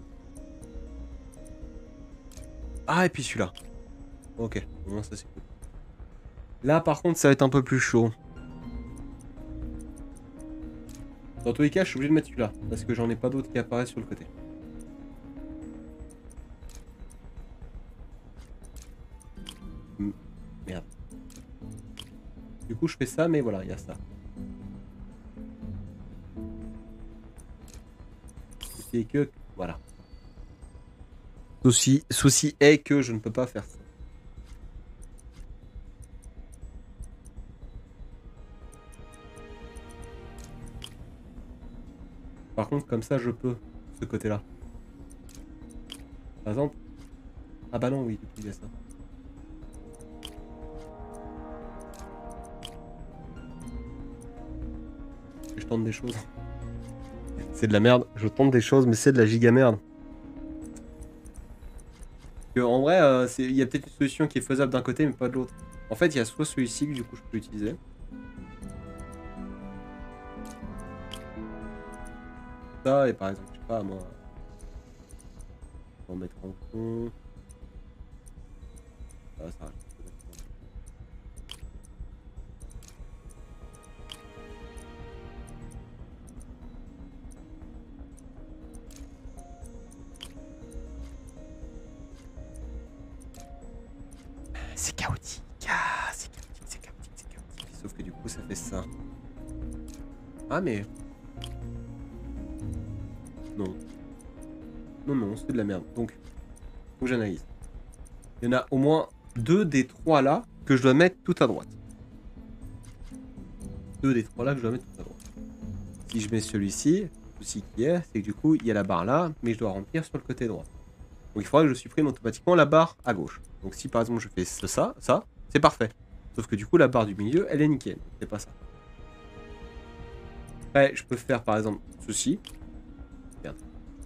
Ah, et puis celui-là. Ok, au moins ça c'est cool. Là, par contre, ça va être un peu plus chaud. Dans tous les cas, je suis obligé de mettre celui-là. Parce que j'en ai pas d'autres qui apparaissent sur le côté. Merde. Du coup, je fais ça, mais voilà, il y a ça. Souci est que... Voilà. Souci, souci est que je ne peux pas faire ça. Par contre, comme ça, je peux, ce côté-là. Par exemple... Ah bah non, oui, du coup, il y a ça. Je tente des choses. C'est de la merde. Je tente des choses, mais c'est de la giga merde. Que, en vrai, euh, il y a peut-être une solution qui est faisable d'un côté, mais pas de l'autre. En fait, il y a soit celui-ci que du coup je peux utiliser. Ça, et par exemple, je sais pas, moi. On va mettre en fond. Ah, ça reste. C'est chaotique. Ah, c'est chaotique, c'est chaotique, c'est chaotique. Sauf que du coup, ça fait ça. Ah, mais... Non. Non, non, c'est de la merde. Donc, faut que j'analyse. Il y en a au moins deux des trois là que je dois mettre tout à droite. Deux des trois là que je dois mettre tout à droite. Si je mets celui-ci, le souci qui est, c'est que du coup, il y a la barre là, mais je dois remplir sur le côté droit. Donc il faudra que je supprime automatiquement la barre à gauche. Donc si par exemple je fais ce, ça, ça, c'est parfait. Sauf que du coup la barre du milieu, elle est nickel. C'est pas ça. Après, je peux faire par exemple ceci. Regarde.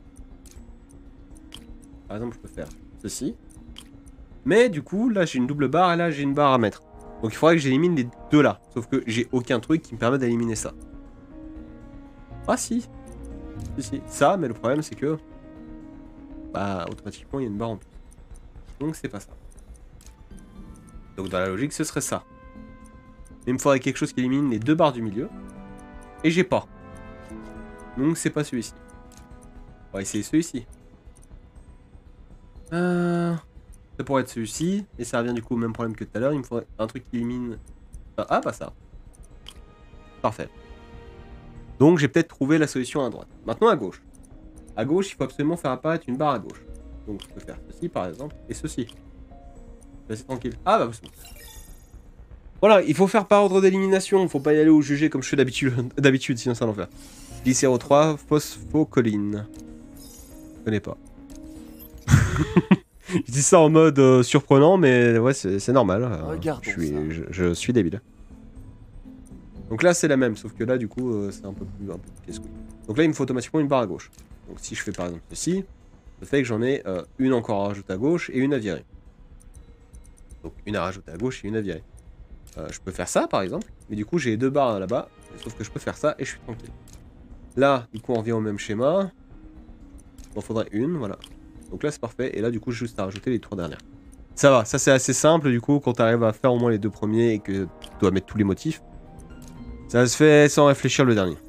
Par exemple, je peux faire ceci. Mais du coup, là j'ai une double barre et là j'ai une barre à mettre. Donc il faudrait que j'élimine les deux là. Sauf que j'ai aucun truc qui me permet d'éliminer ça. Ah si. Si, si. Ça, mais le problème c'est que... Bah, automatiquement, il y a une barre en plus. Donc, c'est pas ça. Donc, dans la logique, ce serait ça. Mais il me faudrait quelque chose qui élimine les deux barres du milieu. Et j'ai pas. Donc, c'est pas celui-ci. On va essayer celui-ci. Euh... Ça pourrait être celui-ci. Et ça revient du coup au même problème que tout à l'heure. Il me faudrait un truc qui élimine... Ah, pas ça. Parfait. Donc, j'ai peut-être trouvé la solution à droite. Maintenant, à gauche. À gauche, il faut absolument faire apparaître une barre à gauche. Donc, je peux faire ceci, par exemple, et ceci. Là, c'est tranquille. Ah, bah, c'est bon. Voilà, il faut faire par ordre d'élimination. Faut pas y aller au jugé comme je fais d'habitude, d'habitude, sinon ça l'enfer. Glycéro trois, phosphocholine. Je connais pas. Je dis ça en mode euh, surprenant, mais ouais, c'est normal. Euh, je, suis, je, je suis débile. Donc là, c'est la même, sauf que là, du coup, euh, c'est un peu plus, un peu plus casse-couille. Donc là, il me faut automatiquement une barre à gauche. Donc si je fais par exemple ceci, ça fait que j'en ai euh, une encore à rajouter à gauche et une à virer. Donc une à rajouter à gauche et une à virer. Euh, je peux faire ça par exemple, mais du coup j'ai deux barres là-bas, sauf que je peux faire ça et je suis tranquille. Là, du coup on revient au même schéma. Il m'en faudrait une, voilà. Donc là c'est parfait, et là du coup juste à rajouter les trois dernières. Ça va, ça c'est assez simple du coup, quand tu arrives à faire au moins les deux premiers et que tu dois mettre tous les motifs. Ça se fait sans réfléchir le dernier.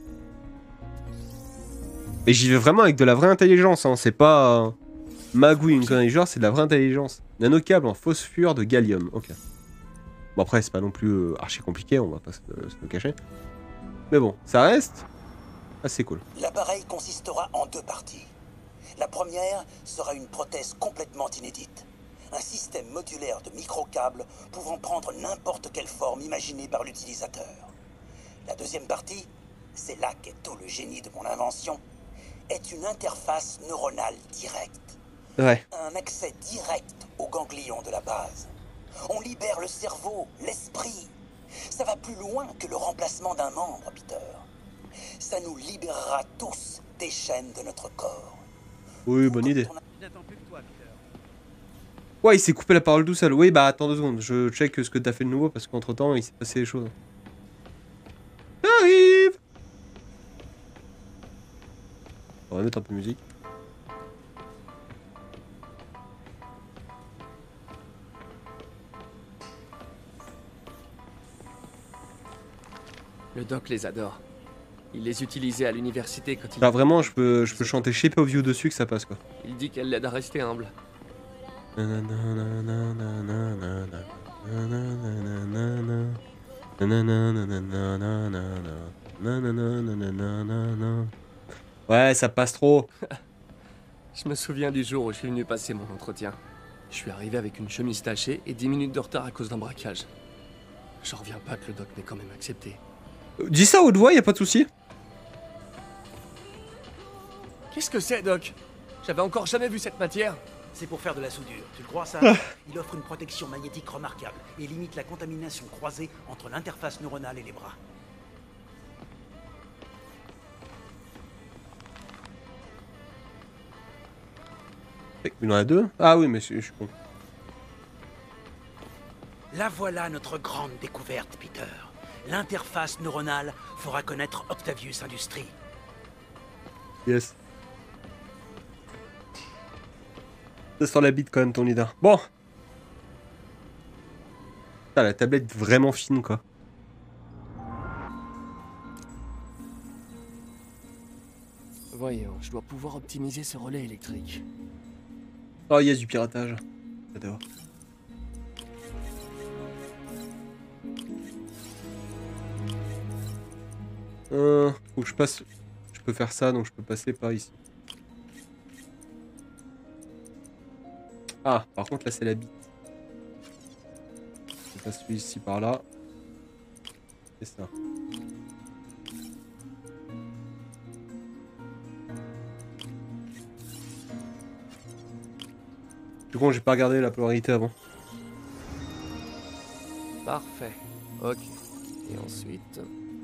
Et j'y vais vraiment avec de la vraie intelligence, hein. C'est pas euh, magouille, une connerie genre, c'est de la vraie intelligence. Nanocable en phosphure de gallium, ok. Bon après c'est pas non plus euh, archi compliqué, on va pas se, euh, se le cacher. Mais bon, ça reste assez cool. L'appareil consistera en deux parties. La première sera une prothèse complètement inédite. Un système modulaire de micro-câbles pouvant prendre n'importe quelle forme imaginée par l'utilisateur. La deuxième partie, c'est là qu'est tout le génie de mon invention, est une interface neuronale directe. Ouais. Un accès direct aux ganglions de la base. On libère le cerveau, l'esprit. Ça va plus loin que le remplacement d'un membre, Peter. Ça nous libérera tous des chaînes de notre corps. Oui, bonne idée. Je n'attends plus que toi, Peter. Ouais, il s'est coupé la parole tout seul. Oui, bah attends deux secondes, je check ce que t'as fait de nouveau parce qu'entre temps il s'est passé des choses. J'arrive. On va mettre un peu de musique. Le doc les adore. Il les utilisait à l'université quand il... Là vraiment, je peux, je peux chanter Shape of You dessus que ça passe quoi. Il dit qu'elle l'aide à rester humble. Ouais, ça passe trop. Je me souviens du jour où je suis venu passer mon entretien. Je suis arrivé avec une chemise tachée et dix minutes de retard à cause d'un braquage. J'en reviens pas que le doc m'ait quand même accepté. Dis ça haute voix, y a pas de souci. Qu'est-ce que c'est, Doc? J'avais encore jamais vu cette matière. C'est pour faire de la soudure, tu le crois ça? Il offre une protection magnétique remarquable et limite la contamination croisée entre l'interface neuronale et les bras. Il en a deux? Ah oui, mais je suis con. La voilà notre grande découverte, Peter. L'interface neuronale fera connaître Octavius Industries. Yes. Ça sent la bite quand même ton leader. Bon. Ah, la tablette vraiment fine quoi. Voyons, je dois pouvoir optimiser ce relais électrique. Oh, il y a du piratage. J'adore. Euh, faut que je passe. Je peux faire ça, donc je peux passer par ici. Ah, par contre là c'est la bite. Je passe ici par là. C'est ça. Du coup, j'ai pas regardé la polarité avant. Parfait. Ok. Et ensuite...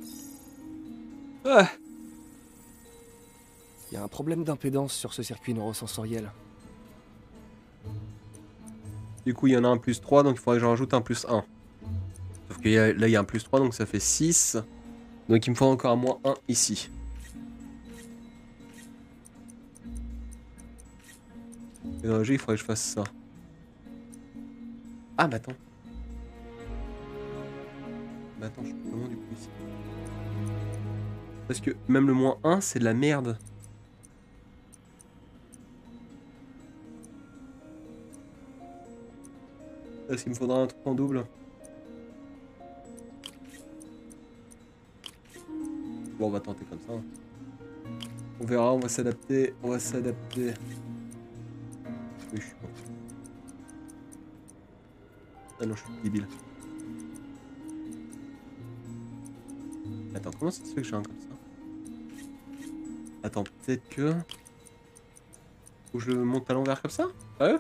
Ah, il y a un problème d'impédance sur ce circuit neurosensoriel. Du coup, il y en a un plus trois, donc il faudrait que j'en rajoute un plus un. Sauf que là, il y a un plus trois, donc ça fait six. Donc il me faudra encore un moins un ici. Et dans la logique, il faudrait que je fasse ça. Ah, bah attends. Bah attends, je suis comment du coup ici? Parce que même le moins un, c'est de la merde. Est-ce qu'il me faudra un truc en double? Bon, on va tenter comme ça. On verra, on va s'adapter. On va s'adapter. Oui, je suis bon. Ah non, je suis débile. Attends, comment ça se fait que j'ai un comme ça? Attends, peut-être que... Faut que je le monte à l'envers comme ça? Sérieux?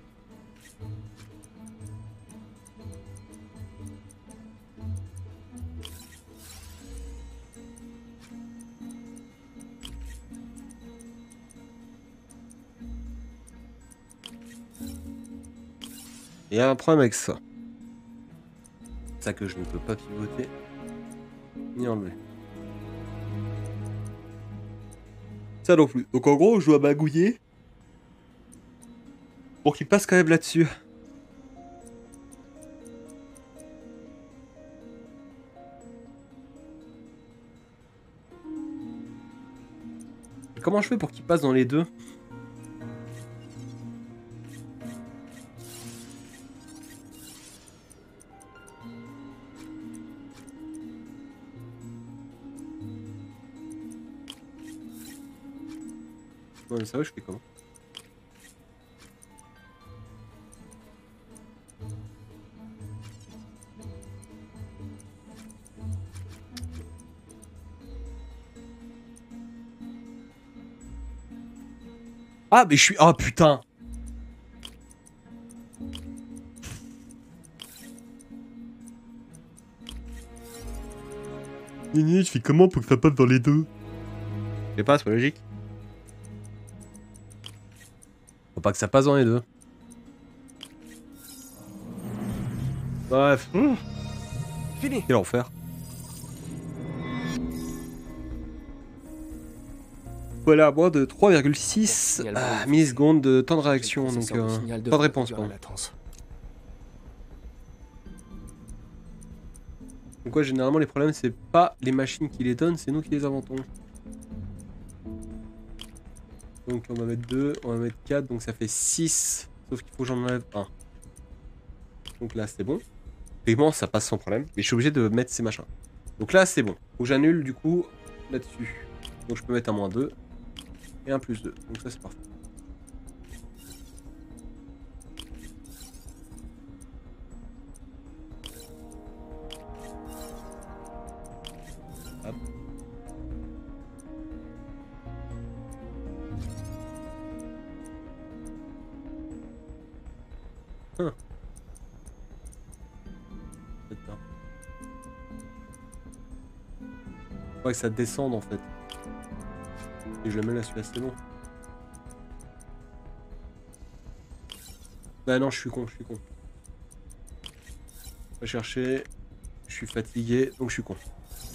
Il y a un problème avec ça. C'est ça que je ne peux pas pivoter ni enlever. Ça non plus. Donc en gros, je dois magouiller pour qu'il passe quand même là-dessus. Comment je fais pour qu'il passe dans les deux? Non mais ça va, je fais comment? Ah mais je suis... Ah putain! Nini, tu fais comment pour que ça passe dans les deux? Je sais pas, c'est pas logique. Faut pas que ça passe dans les deux. Bref. Mmh. Fini. Quel enfer. Voilà, moins de trois virgule six euh, millisecondes de temps de réaction, donc euh, temps de réponse. Pardon. Donc ouais, généralement les problèmes c'est pas les machines qui les donnent, c'est nous qui les inventons. Donc on va mettre deux, on va mettre quatre, donc ça fait six. Sauf qu'il faut que j'en enlève un. Donc là c'est bon. Effectivement ça passe sans problème, mais je suis obligé de mettre ces machins. Donc là c'est bon. Faut que j'annule du coup là-dessus. Donc je peux mettre un moins deux. Et un plus deux, donc ça c'est parfait. Hop. Hein. Faut que ça descende en fait. Et je le mets là, celui-là, c'est bon. Bah non, je suis con, je suis con. On va chercher. Je suis fatigué, donc je suis con.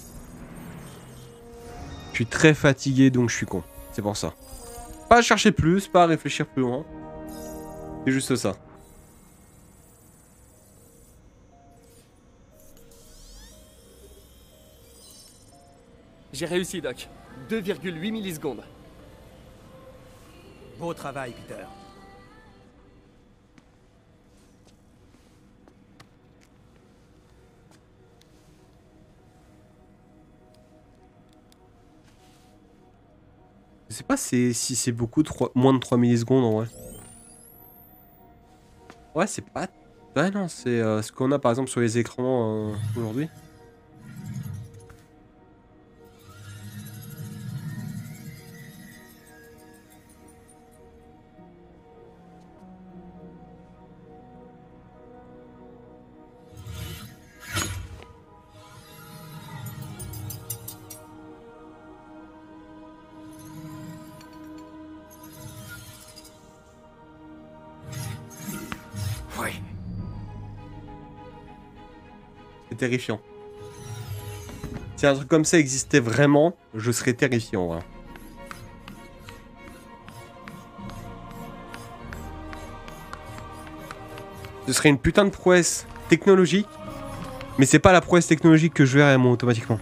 Je suis très fatigué, donc je suis con. C'est pour ça. Pas à chercher plus, pas à réfléchir plus loin. C'est juste ça. J'ai réussi, Doc. deux virgule huit millisecondes. Beau travail, Peter. Je sais pas si c'est beaucoup, trois, moins de trois millisecondes en vrai. Ouais, c'est pas... Ouais, non, c'est euh, ce qu'on a par exemple sur les écrans euh, aujourd'hui. Terrifiant. Si un truc comme ça existait vraiment, je serais terrifié en vrai. Ce serait une putain de prouesse technologique, mais c'est pas la prouesse technologique que je verrais moi automatiquement.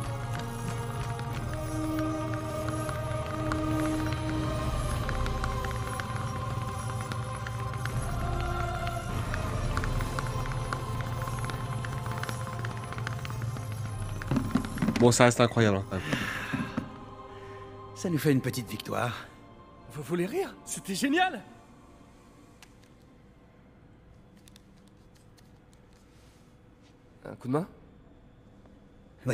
Bon, ça reste incroyable. Hein, quand même. Ça nous fait une petite victoire. Vous voulez rire? C'était génial! Un coup de main? Oui.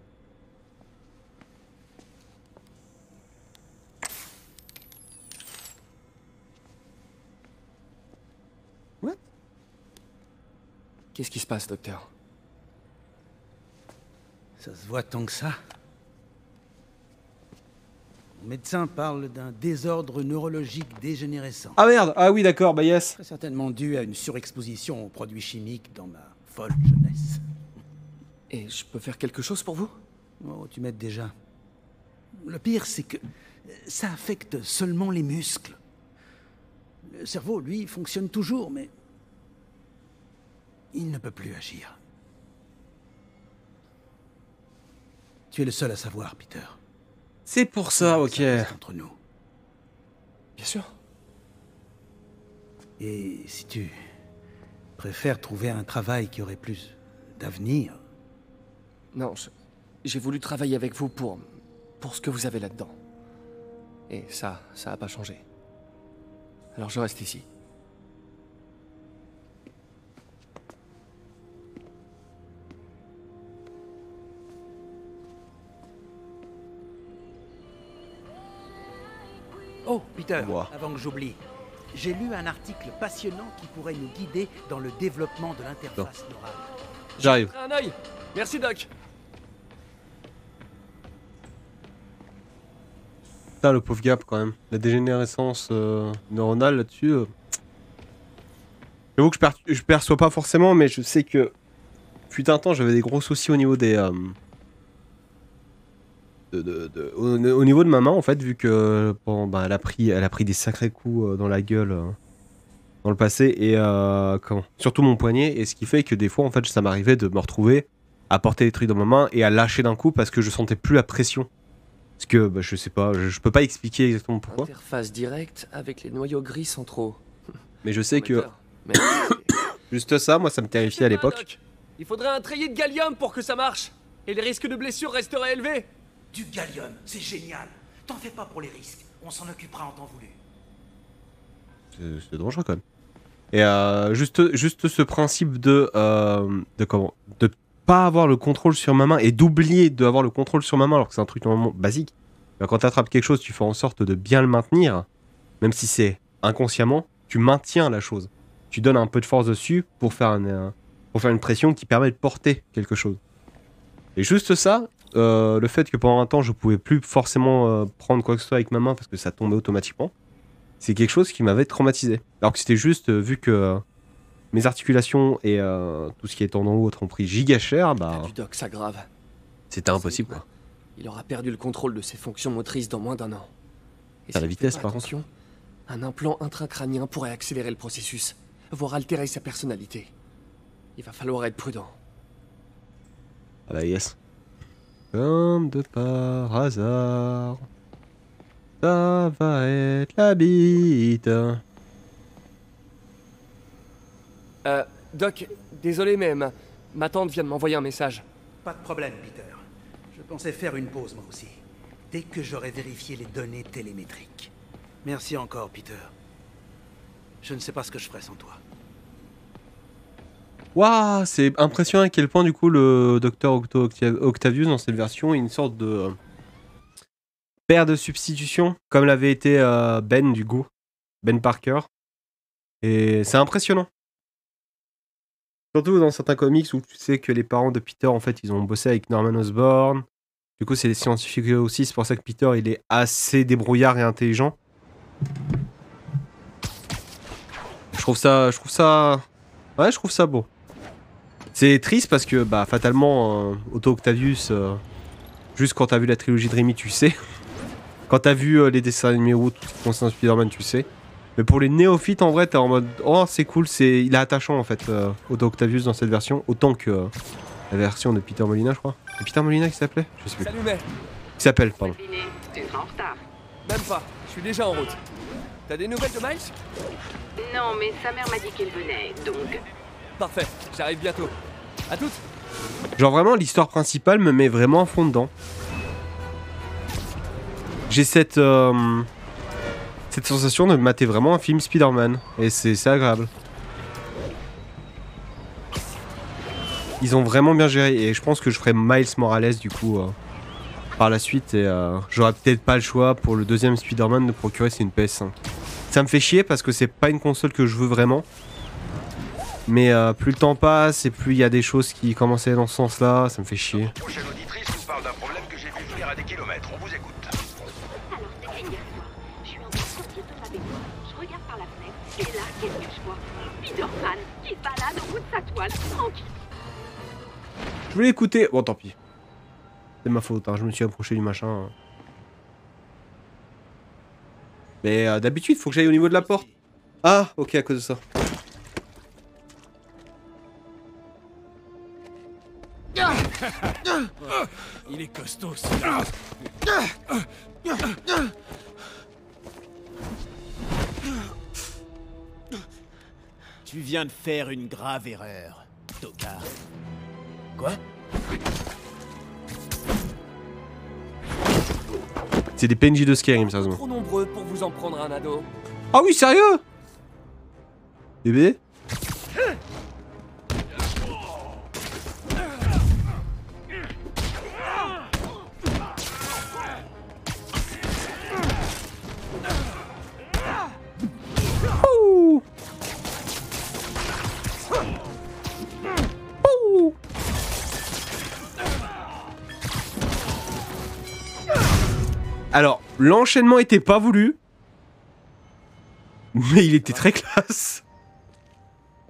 What? Qu'est-ce qui se passe, docteur? Ça se voit tant que ça. Mon médecin parle d'un désordre neurologique dégénérescent. Ah merde! Ah oui, d'accord, bah yes. Très certainement dû à une surexposition aux produits chimiques dans ma folle jeunesse. Et je peux faire quelque chose pour vous? Oh, tu m'aides déjà. Le pire, c'est que ça affecte seulement les muscles. Le cerveau, lui, fonctionne toujours, mais il ne peut plus agir. Tu es le seul à savoir, Peter. C'est pour ça, ok. Entre nous. Bien sûr. Et si tu préfères trouver un travail qui aurait plus d'avenir... Non, j'ai voulu travailler avec vous pour... pour ce que vous avez là-dedans. Et ça, ça a pas changé. Alors je reste ici. Oh, Peter, wow. Avant que j'oublie, j'ai lu un article passionnant qui pourrait nous guider dans le développement de l'interface neurale. J'arrive. Un œil. Merci, Doc. Ça, le pauvre Gap, quand même. La dégénérescence euh, neuronale là-dessus. Euh... J'avoue que je, per je perçois pas forcément, mais je sais que... Fut un temps, j'avais des gros soucis au niveau des... Euh, de, de, de, au, au niveau de ma main, en fait, vu que bon, bah, elle, a pris, elle a pris des sacrés coups euh, dans la gueule euh, dans le passé, et euh, comment, surtout mon poignet, et ce qui fait que des fois, en fait, ça m'arrivait de me retrouver à porter des trucs dans ma main et à lâcher d'un coup parce que je sentais plus la pression. Parce que, bah, je sais pas, je, je peux pas expliquer exactement pourquoi. Interface directe avec les noyaux gris centraux. Mais je sais que... Juste ça, moi, ça me terrifiait à l'époque. Il faudrait un treillis de gallium pour que ça marche. Et les risques de blessure resteraient élevés. Du gallium, c'est génial. T'en fais pas pour les risques. On s'en occupera en temps voulu. C'est dangereux quand même. Et euh, juste, juste ce principe de... Euh, de comment de pas avoir le contrôle sur ma main et d'oublier d'avoir le contrôle sur ma main alors que c'est un truc normalement basique. Quand tu attrapes quelque chose, tu fais en sorte de bien le maintenir. Même si c'est inconsciemment, tu maintiens la chose. Tu donnes un peu de force dessus pour faire, un, pour faire une pression qui permet de porter quelque chose. Et juste ça, euh, le fait que pendant un temps je pouvais plus forcément euh, prendre quoi que ce soit avec ma main parce que ça tombait automatiquement, c'est quelque chose qui m'avait traumatisé. Alors que c'était juste, euh, vu que euh, mes articulations et euh, tout ce qui est tendon ou autre ont pris giga cher, bah... Du doc, ça grave. C'était impossible quoi. Il aura perdu le contrôle de ses fonctions motrices dans moins d'un an. Et à la vitesse par contre. Un implant intracrânien pourrait accélérer le processus, voire altérer sa personnalité. Il va falloir être prudent. Ah bah yes. Comme de par hasard, ça va être la bite. Euh, Doc, désolé mais ma, ma tante vient de m'envoyer un message. Pas de problème, Peter. Je pensais faire une pause moi aussi, dès que j'aurai vérifié les données télémétriques. Merci encore, Peter. Je ne sais pas ce que je ferais sans toi. Waouh, c'est impressionnant à quel point du coup le docteur Octo Octavius dans cette version est une sorte de euh, père de substitution, comme l'avait été euh, Ben du coup, Ben Parker. Et c'est impressionnant. Surtout dans certains comics où tu sais que les parents de Peter en fait ils ont bossé avec Norman Osborn. Du coup c'est des scientifiques aussi, c'est pour ça que Peter il est assez débrouillard et intelligent. Je trouve ça, je trouve ça, ouais je trouve ça beau. C'est triste parce que bah fatalement euh, Otto Octavius, euh, juste quand t'as vu la trilogie de Raimi tu sais. Quand t'as vu euh, les dessins animés ou tout ce qui concerne Spider-Man tu sais. Mais pour les néophytes en vrai t'es en mode oh c'est cool, c'est il est attachant en fait euh, Otto Octavius dans cette version autant que euh, la version de Peter Molina je crois. C'est Peter Molina qui s'appelait? Je sais plus. Salut, mais... Qui s'appelle pardon. Tu seras en retard. Même pas, je suis déjà en route. T'as des nouvelles de Miles? Non, mais sa mère m'a dit qu'elle venait, donc... Parfait, j'arrive bientôt. À toutes. Genre vraiment l'histoire principale me met vraiment à fond dedans. J'ai cette... Euh, cette sensation de mater vraiment un film Spider-Man. Et c'est agréable. Ils ont vraiment bien géré. Et je pense que je ferai Miles Morales du coup euh, par la suite. Et euh, j'aurai peut-être pas le choix pour le deuxième Spider-Man de procurer c'est une P S cinq. Ça me fait chier parce que c'est pas une console que je veux vraiment. Mais euh, plus le temps passe et plus il y a des choses qui commencent à aller dans ce sens-là, ça me fait chier. La prochaine auditrice nous parle d'un problème que j'ai vu venir à des kilomètres. On vous écoute. Alors, c'est génial. Je suis en train de sortir de ma baignoire. Je regarde par la fenêtre. Et là, qu'est-ce que je vois? Spider-Man qui se balade au bout de sa toile, tranquille. Je voulais écouter... Bon, tant pis. C'est ma faute, hein. Je me suis approché du machin. Mais euh, d'habitude, faut que j'aille au niveau de la porte. Ah, ok, à cause de ça. Il est costaud, Tu viens de faire une grave erreur, tocard. Quoi? C'est des P N J de Skyrim, sérieusement. Trop nombreux pour vous en prendre un ado. Ah oui, sérieux? Bébé? Ouh. Ouh. Alors, l'enchaînement était pas voulu, mais il était très classe.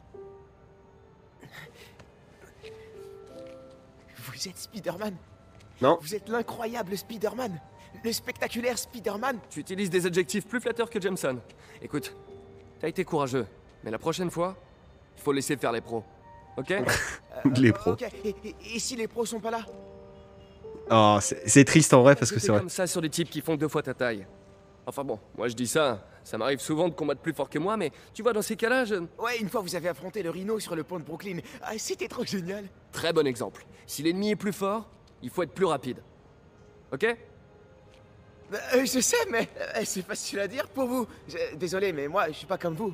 Vous êtes Spider-Man? Non. Vous êtes l'incroyable Spider-Man? Le spectaculaire Spider-Man? Tu utilises des adjectifs plus flatteurs que Jameson. Écoute, t'as été courageux, mais la prochaine fois, il faut laisser faire les pros. Ok? Les pros. Ok, et, et- et si les pros sont pas là? Oh, c'est c'est triste en vrai parce que c'est vrai. comme ça sur des types qui font deux fois ta taille. Enfin bon, moi je dis ça, ça m'arrive souvent de combattre plus fort que moi, mais tu vois, dans ces cas-là, je... Ouais, une fois vous avez affronté le Rhino sur le pont de Brooklyn. Ah, c'était trop génial. Très bon exemple. Si l'ennemi est plus fort, il faut être plus rapide. Ok? Bah, euh, je sais, mais euh, c'est facile à dire pour vous. Je- Désolé, mais moi, je suis pas comme vous.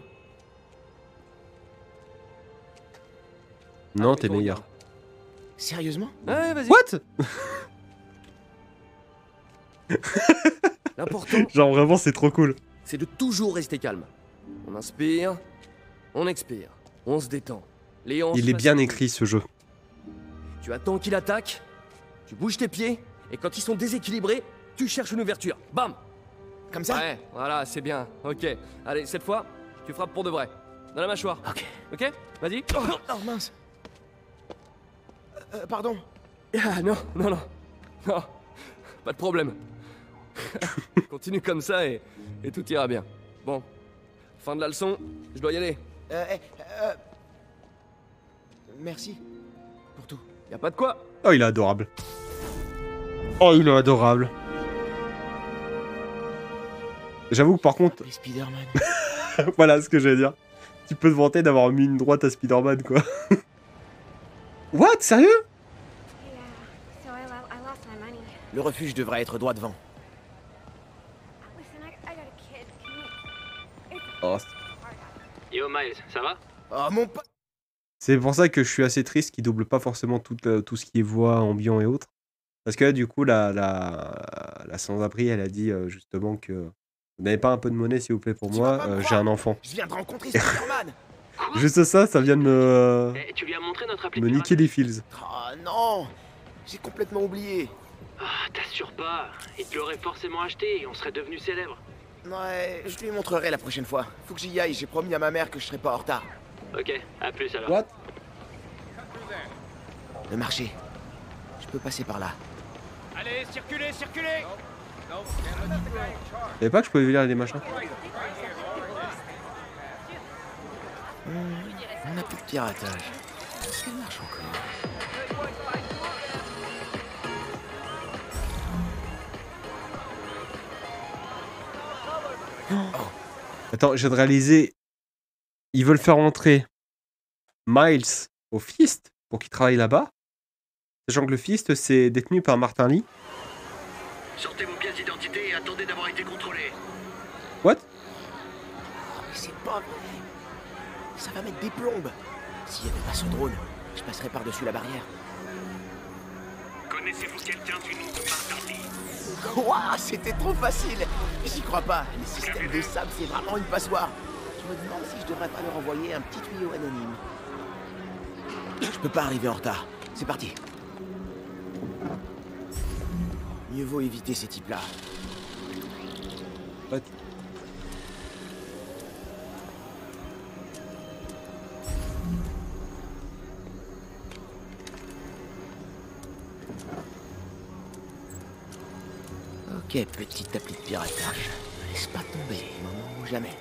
Non, t'es meilleur. Sérieusement? Ouais, vas-y. What? L'important, Genre vraiment, c'est trop cool. c'est de toujours rester calme. On inspire, on expire, on se détend. Les hanches Il est face bien au écrit ce jeu. cou. Tu attends qu'il attaque, tu bouges tes pieds, et quand ils sont déséquilibrés, tu cherches une ouverture. Bam! Comme ça? Ouais, voilà, c'est bien. Ok. Allez, cette fois, tu frappes pour de vrai. Dans la mâchoire. Ok. Ok? Vas-y. Oh, oh, mince. Euh, pardon. Ah non, non, non. Non, pas de problème. Continue comme ça et, et tout ira bien. Bon, fin de la leçon, je dois y aller. Euh, eh, euh, Merci pour tout. Y a pas de quoi. Oh, il est adorable. Oh, il est adorable. J'avoue que par contre... Les Spider-Man. Voilà ce que j'allais dire. Tu peux te vanter d'avoir mis une droite à Spider-Man, quoi. What? Sérieux? So I, lo- I lost my money. Le refuge devrait être droit devant. Listen, I, I got a kid. Can you... Oh, Yo Miles, ça va? Oh mon pote. c'est pour ça que je suis assez triste qu'il double pas forcément tout, euh, tout ce qui est voix, ambiant et autres. Parce que là, du coup, la, la, la sans-abri, elle a dit euh, justement que vous n'avez pas un peu de monnaie, s'il vous plaît, pour moi, euh, j'ai un enfant. Je viens de rencontrer Spider-Man. Juste ça, ça vient de me, Eh, tu lui as montré notre appli me de pirate? niquer les feels. Oh non. J'ai complètement oublié. Ah, t'assures pas. Il te l'aurait forcément acheté et on serait devenu célèbre. Ouais, je lui montrerai la prochaine fois. Faut que j'y aille, j'ai promis à ma mère que je serais pas en retard. Ok, à plus alors. What? Le marché. Je peux passer par là. Allez, circulez, circulez! Je savais pas que je pouvais lire les machins. Hmm, on a plus de piratage. Est-ce qu'elle marche encore? Attends, je viens de réaliser. Ils veulent faire entrer Miles au Fist pour qu'il travaille là-bas. Sachant que le Fist, c'est détenu par Martin Lee. Sortez vos pièces d'identité et attendez d'avoir été contrôlés. What? Mais c'est pas vrai. Ça va mettre des plombes. S'il y avait pas ce drone, je passerais par-dessus la barrière. Connaissez-vous quelqu'un du nom de Martin Lee? Ouah, c'était trop facile. J'y crois pas. Les systèmes de sable, c'est vraiment une passoire. Je me demande si je devrais pas leur envoyer un petit tuyau anonyme. Je peux pas arriver en retard. C'est parti. Mieux vaut éviter ces types-là. What? Ok, petite appli de piratage. Laisse pas tomber, moment ou jamais.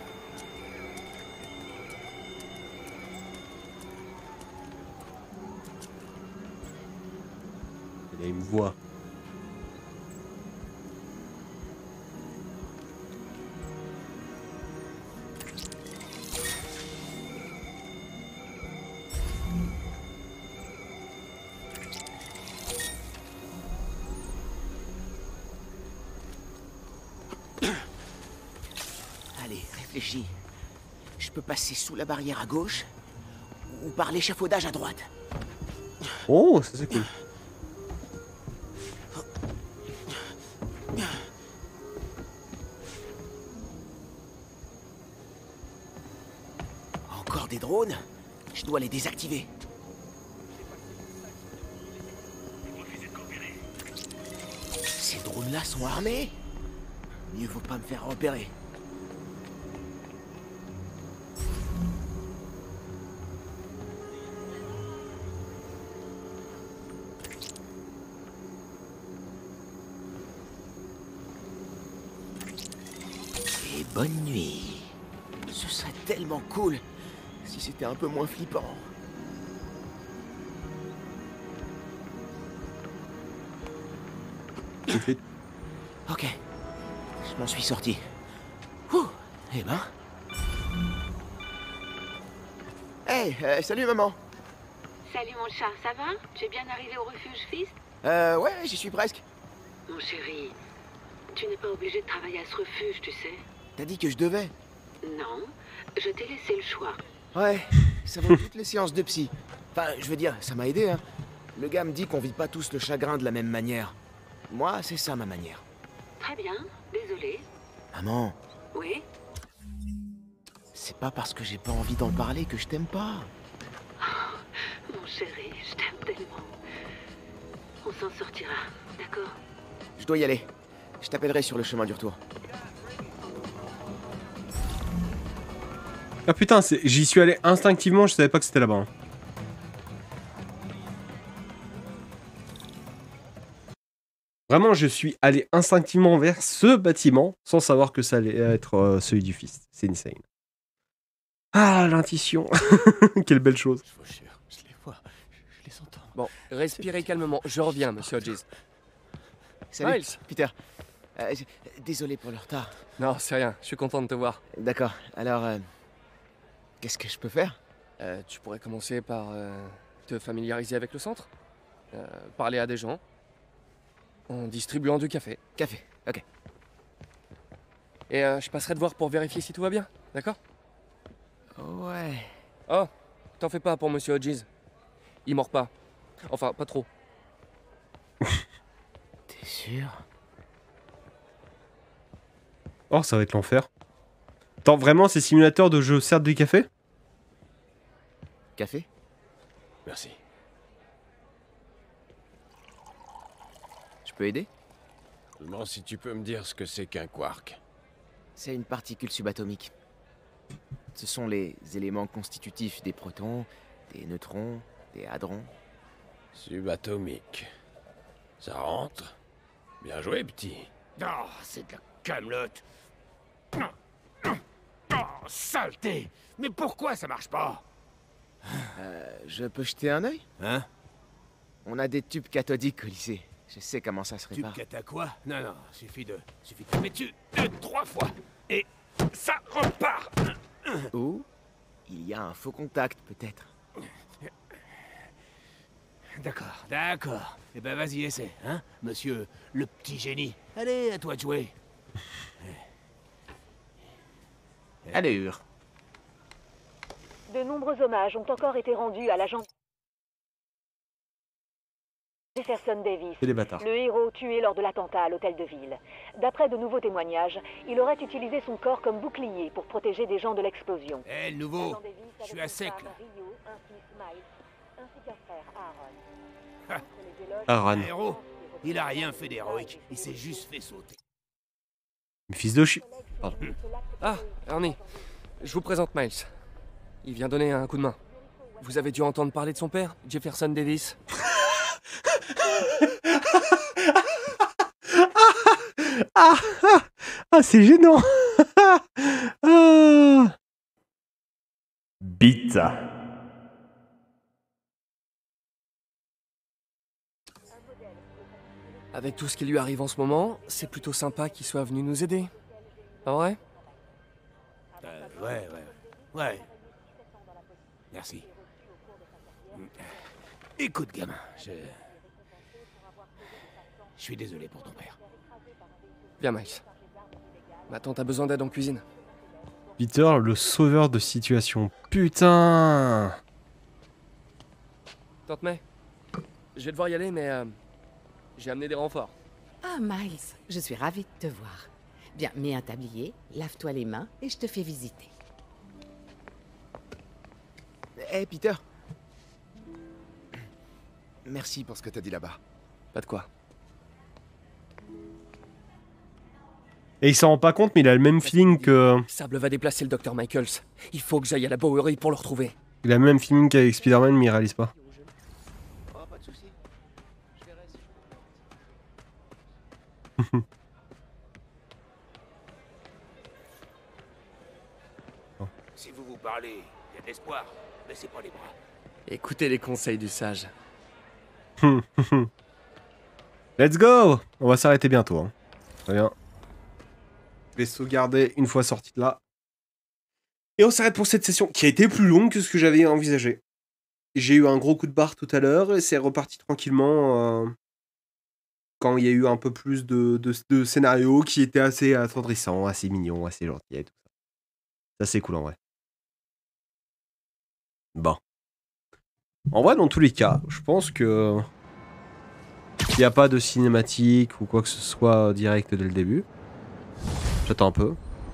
Il a une voix. Allez, réfléchis. Je peux passer sous la barrière à gauche ou par l'échafaudage à droite. Oh, ça c'est cool. Encore des drones? Je dois les désactiver. Ces drones-là sont armés? Mieux vaut pas me faire repérer. bonne nuit. Ce serait tellement cool si c'était un peu moins flippant. Ok, je m'en suis sorti. Ouh, eh ben... Hey, euh, salut maman. Salut mon chat, ça va? Tu es bien arrivé au refuge Fist? Euh, ouais, j'y suis presque. Mon chéri, tu n'es pas obligé de travailler à ce refuge, tu sais. T'as dit que je devais. Non, je t'ai laissé le choix. Ouais, ça vaut toutes les séances de psy. Enfin, je veux dire, ça m'a aidé, hein. Le gars me dit qu'on vit pas tous le chagrin de la même manière. Moi, c'est ça ma manière. Très bien, désolé. Maman, Oui? c'est pas parce que j'ai pas envie d'en parler que je t'aime pas. Oh, mon chéri, je t'aime tellement. On s'en sortira, d'accord? Je dois y aller. Je t'appellerai sur le chemin du retour. Ah putain, j'y suis allé instinctivement, je savais pas que c'était là-bas. Hein. Vraiment, je suis allé instinctivement vers ce bâtiment sans savoir que ça allait être euh, celui du Fist. C'est insane. Ah, l'intuition. Quelle belle chose. Je vous jure, je les vois, je les entends. Bon, respirez calmement. Je reviens, monsieur Hodges. Salut, Miles. Peter. Euh, désolé pour le retard. Non, c'est rien. Je suis content de te voir. D'accord. Alors, euh, qu'est-ce que je peux faire? euh, Tu pourrais commencer par euh, te familiariser avec le centre, euh, parler à des gens, en distribuant du café. Café, ok. Et euh, je passerai te voir pour vérifier si tout va bien, d'accord? Ouais. Oh, t'en fais pas pour monsieur Hodges. Il mord pas. Enfin, pas trop. T'es sûr? Oh, ça va être l'enfer. Attends, vraiment, ces simulateurs de jeux servent du café? Café? Merci. Je peux aider? Seulement si tu peux me dire ce que c'est qu'un quark. C'est une particule subatomique. Ce sont les éléments constitutifs des protons, des neutrons, des hadrons. Subatomique. Ça rentre? Bien joué, petit. Oh, c'est de la camelote. Oh, saleté! Mais pourquoi ça marche pas? Euh, je peux jeter un œil? Hein? On a des tubes cathodiques au lycée. Je sais comment ça se répare. Tube cata quoi? Non, non, suffit de... suffit de taper dessus deux, trois fois. Et ça repart. Ou il y a un faux contact, peut-être. D'accord, d'accord. Eh ben vas-y, essaie, hein, monsieur le petit génie. Allez, à toi de jouer. Allure. De nombreux hommages ont encore été rendus à l'agent Jefferson Davis, C'est des bâtards. le héros tué lors de l'attentat à l'hôtel de ville. D'après de nouveaux témoignages, il aurait utilisé son corps comme bouclier pour protéger des gens de l'explosion. Eh, le nouveau, je suis à sec, là. Aaron. Un héros, il a rien fait d'héroïque, il s'est juste fait sauter. Fils de chi... Pardon. Ah, Ernie. Je vous présente Miles. Il vient donner un coup de main. Vous avez dû entendre parler de son père, Jefferson Davis. Ah, ah, ah c'est gênant. Ah. Pizza. Avec tout ce qui lui arrive en ce moment, c'est plutôt sympa qu'il soit venu nous aider. Pas vrai? Euh, ouais, ouais, ouais. Merci. Écoute, gamin, je... Je suis désolé pour ton père. Bien, Miles. Ma tante a besoin d'aide en cuisine. Peter, le sauveur de situation. Putain. Tante May, je vais devoir y aller, mais... Euh, j'ai amené des renforts. Ah, Miles, je suis ravie de te voir. Bien, mets un tablier, lave-toi les mains et je te fais visiter. Hé, hey, Peter. Merci pour ce que t'as dit là-bas. Pas de quoi. Et il s'en rend pas compte, mais il a le même feeling que... Sable va déplacer le docteur Michaels. Il faut que j'aille à la Bowery pour le retrouver. Il a le même feeling qu'avec Spider-Man, mais il réalise pas. Oh, pas de soucis. Je verrai si je peux... Si vous vous parlez, il y a de l'espoir. Laissez pas les bras. Écoutez les conseils du sage. Let's go. On va s'arrêter bientôt. Hein. Très bien. Je vais sauvegarder une fois sorti de là. Et on s'arrête pour cette session qui a été plus longue que ce que j'avais envisagé. J'ai eu un gros coup de barre tout à l'heure et c'est reparti tranquillement euh, quand il y a eu un peu plus de, de, de scénarios qui étaient assez attendrissants, assez mignons, assez gentils et tout ça. Ça c'est cool en vrai. Bon. En vrai, dans tous les cas, je pense que il n'y a pas de cinématique ou quoi que ce soit direct dès le début. J'attends un peu.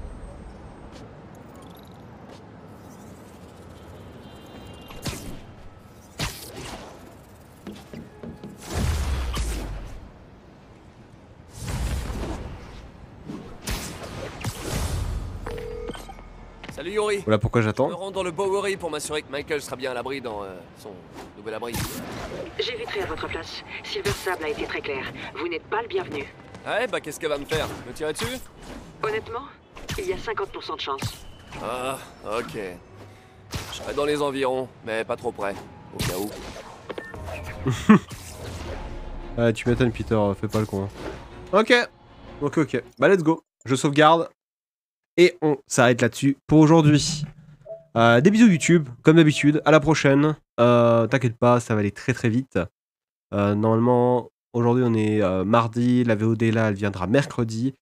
Salut Yuri. Voilà pourquoi j'attends. Je me rends dans le Bowery pour m'assurer que Michael sera bien à l'abri dans euh, son nouvel abri. J'éviterai à votre place. Silver Sable a été très clair. Vous n'êtes pas le bienvenu. Ouais, bah qu'est-ce qu'elle va me faire? Me tirer dessus? Honnêtement, il y a cinquante pour cent de chance. Ah, ok. Je serai dans les environs, mais pas trop près, au cas où. Ah, tu m'étonnes Peter, fais pas le con. Ok. Ok, ok. Bah let's go. Je sauvegarde. Et on s'arrête là-dessus pour aujourd'hui. Euh, des bisous YouTube, comme d'habitude. À la prochaine. Euh, T'inquiète pas, ça va aller très très vite. Euh, normalement, aujourd'hui on est euh, mardi. La V O D là, elle viendra mercredi.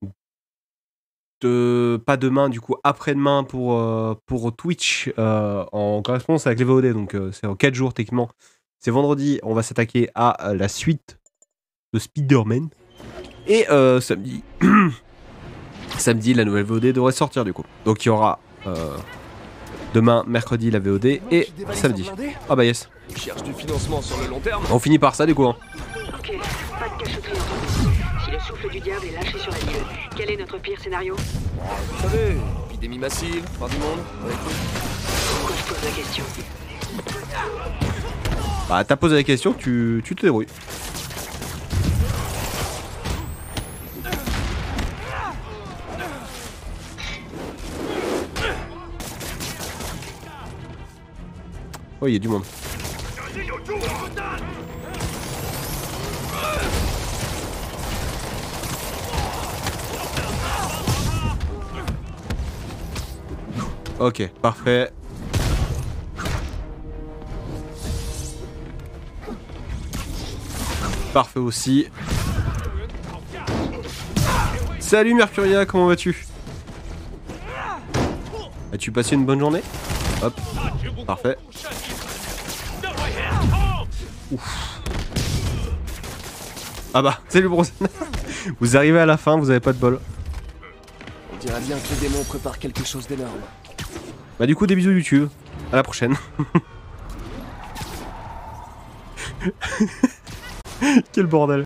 De... Pas demain, du coup après-demain pour, euh, pour Twitch euh, en correspondance avec les V O D. Donc euh, c'est en quatre jours techniquement. C'est vendredi, on va s'attaquer à euh, la suite de Spider-Man. Et euh, samedi... Samedi, la nouvelle V O D devrait sortir du coup. Donc il y aura euh, demain, mercredi, la V O D et samedi. Ah bah yes. Je cherche du financement sur le long terme. On finit par ça du coup. Hein. Ok, pas de cachotterie entendu. Si le souffle du diable est lâché sur la ville, quel est notre pire scénario? Vous savez, épidémie massive, fin du monde, avec tout. Pourquoi je pose la question? Bah t'as posé la question, tu, tu te débrouilles. Oh, il y a du monde. Ok, parfait. Parfait aussi. Salut Mercuria, comment vas-tu? As-tu passé une bonne journée? Hop, parfait. Ouf. Ah bah, salut Bronze. Vous arrivez à la fin, vous avez pas de bol. On dirait bien que les démons préparent quelque chose d'énorme. Bah du coup, des bisous YouTube. À la prochaine. Quel bordel.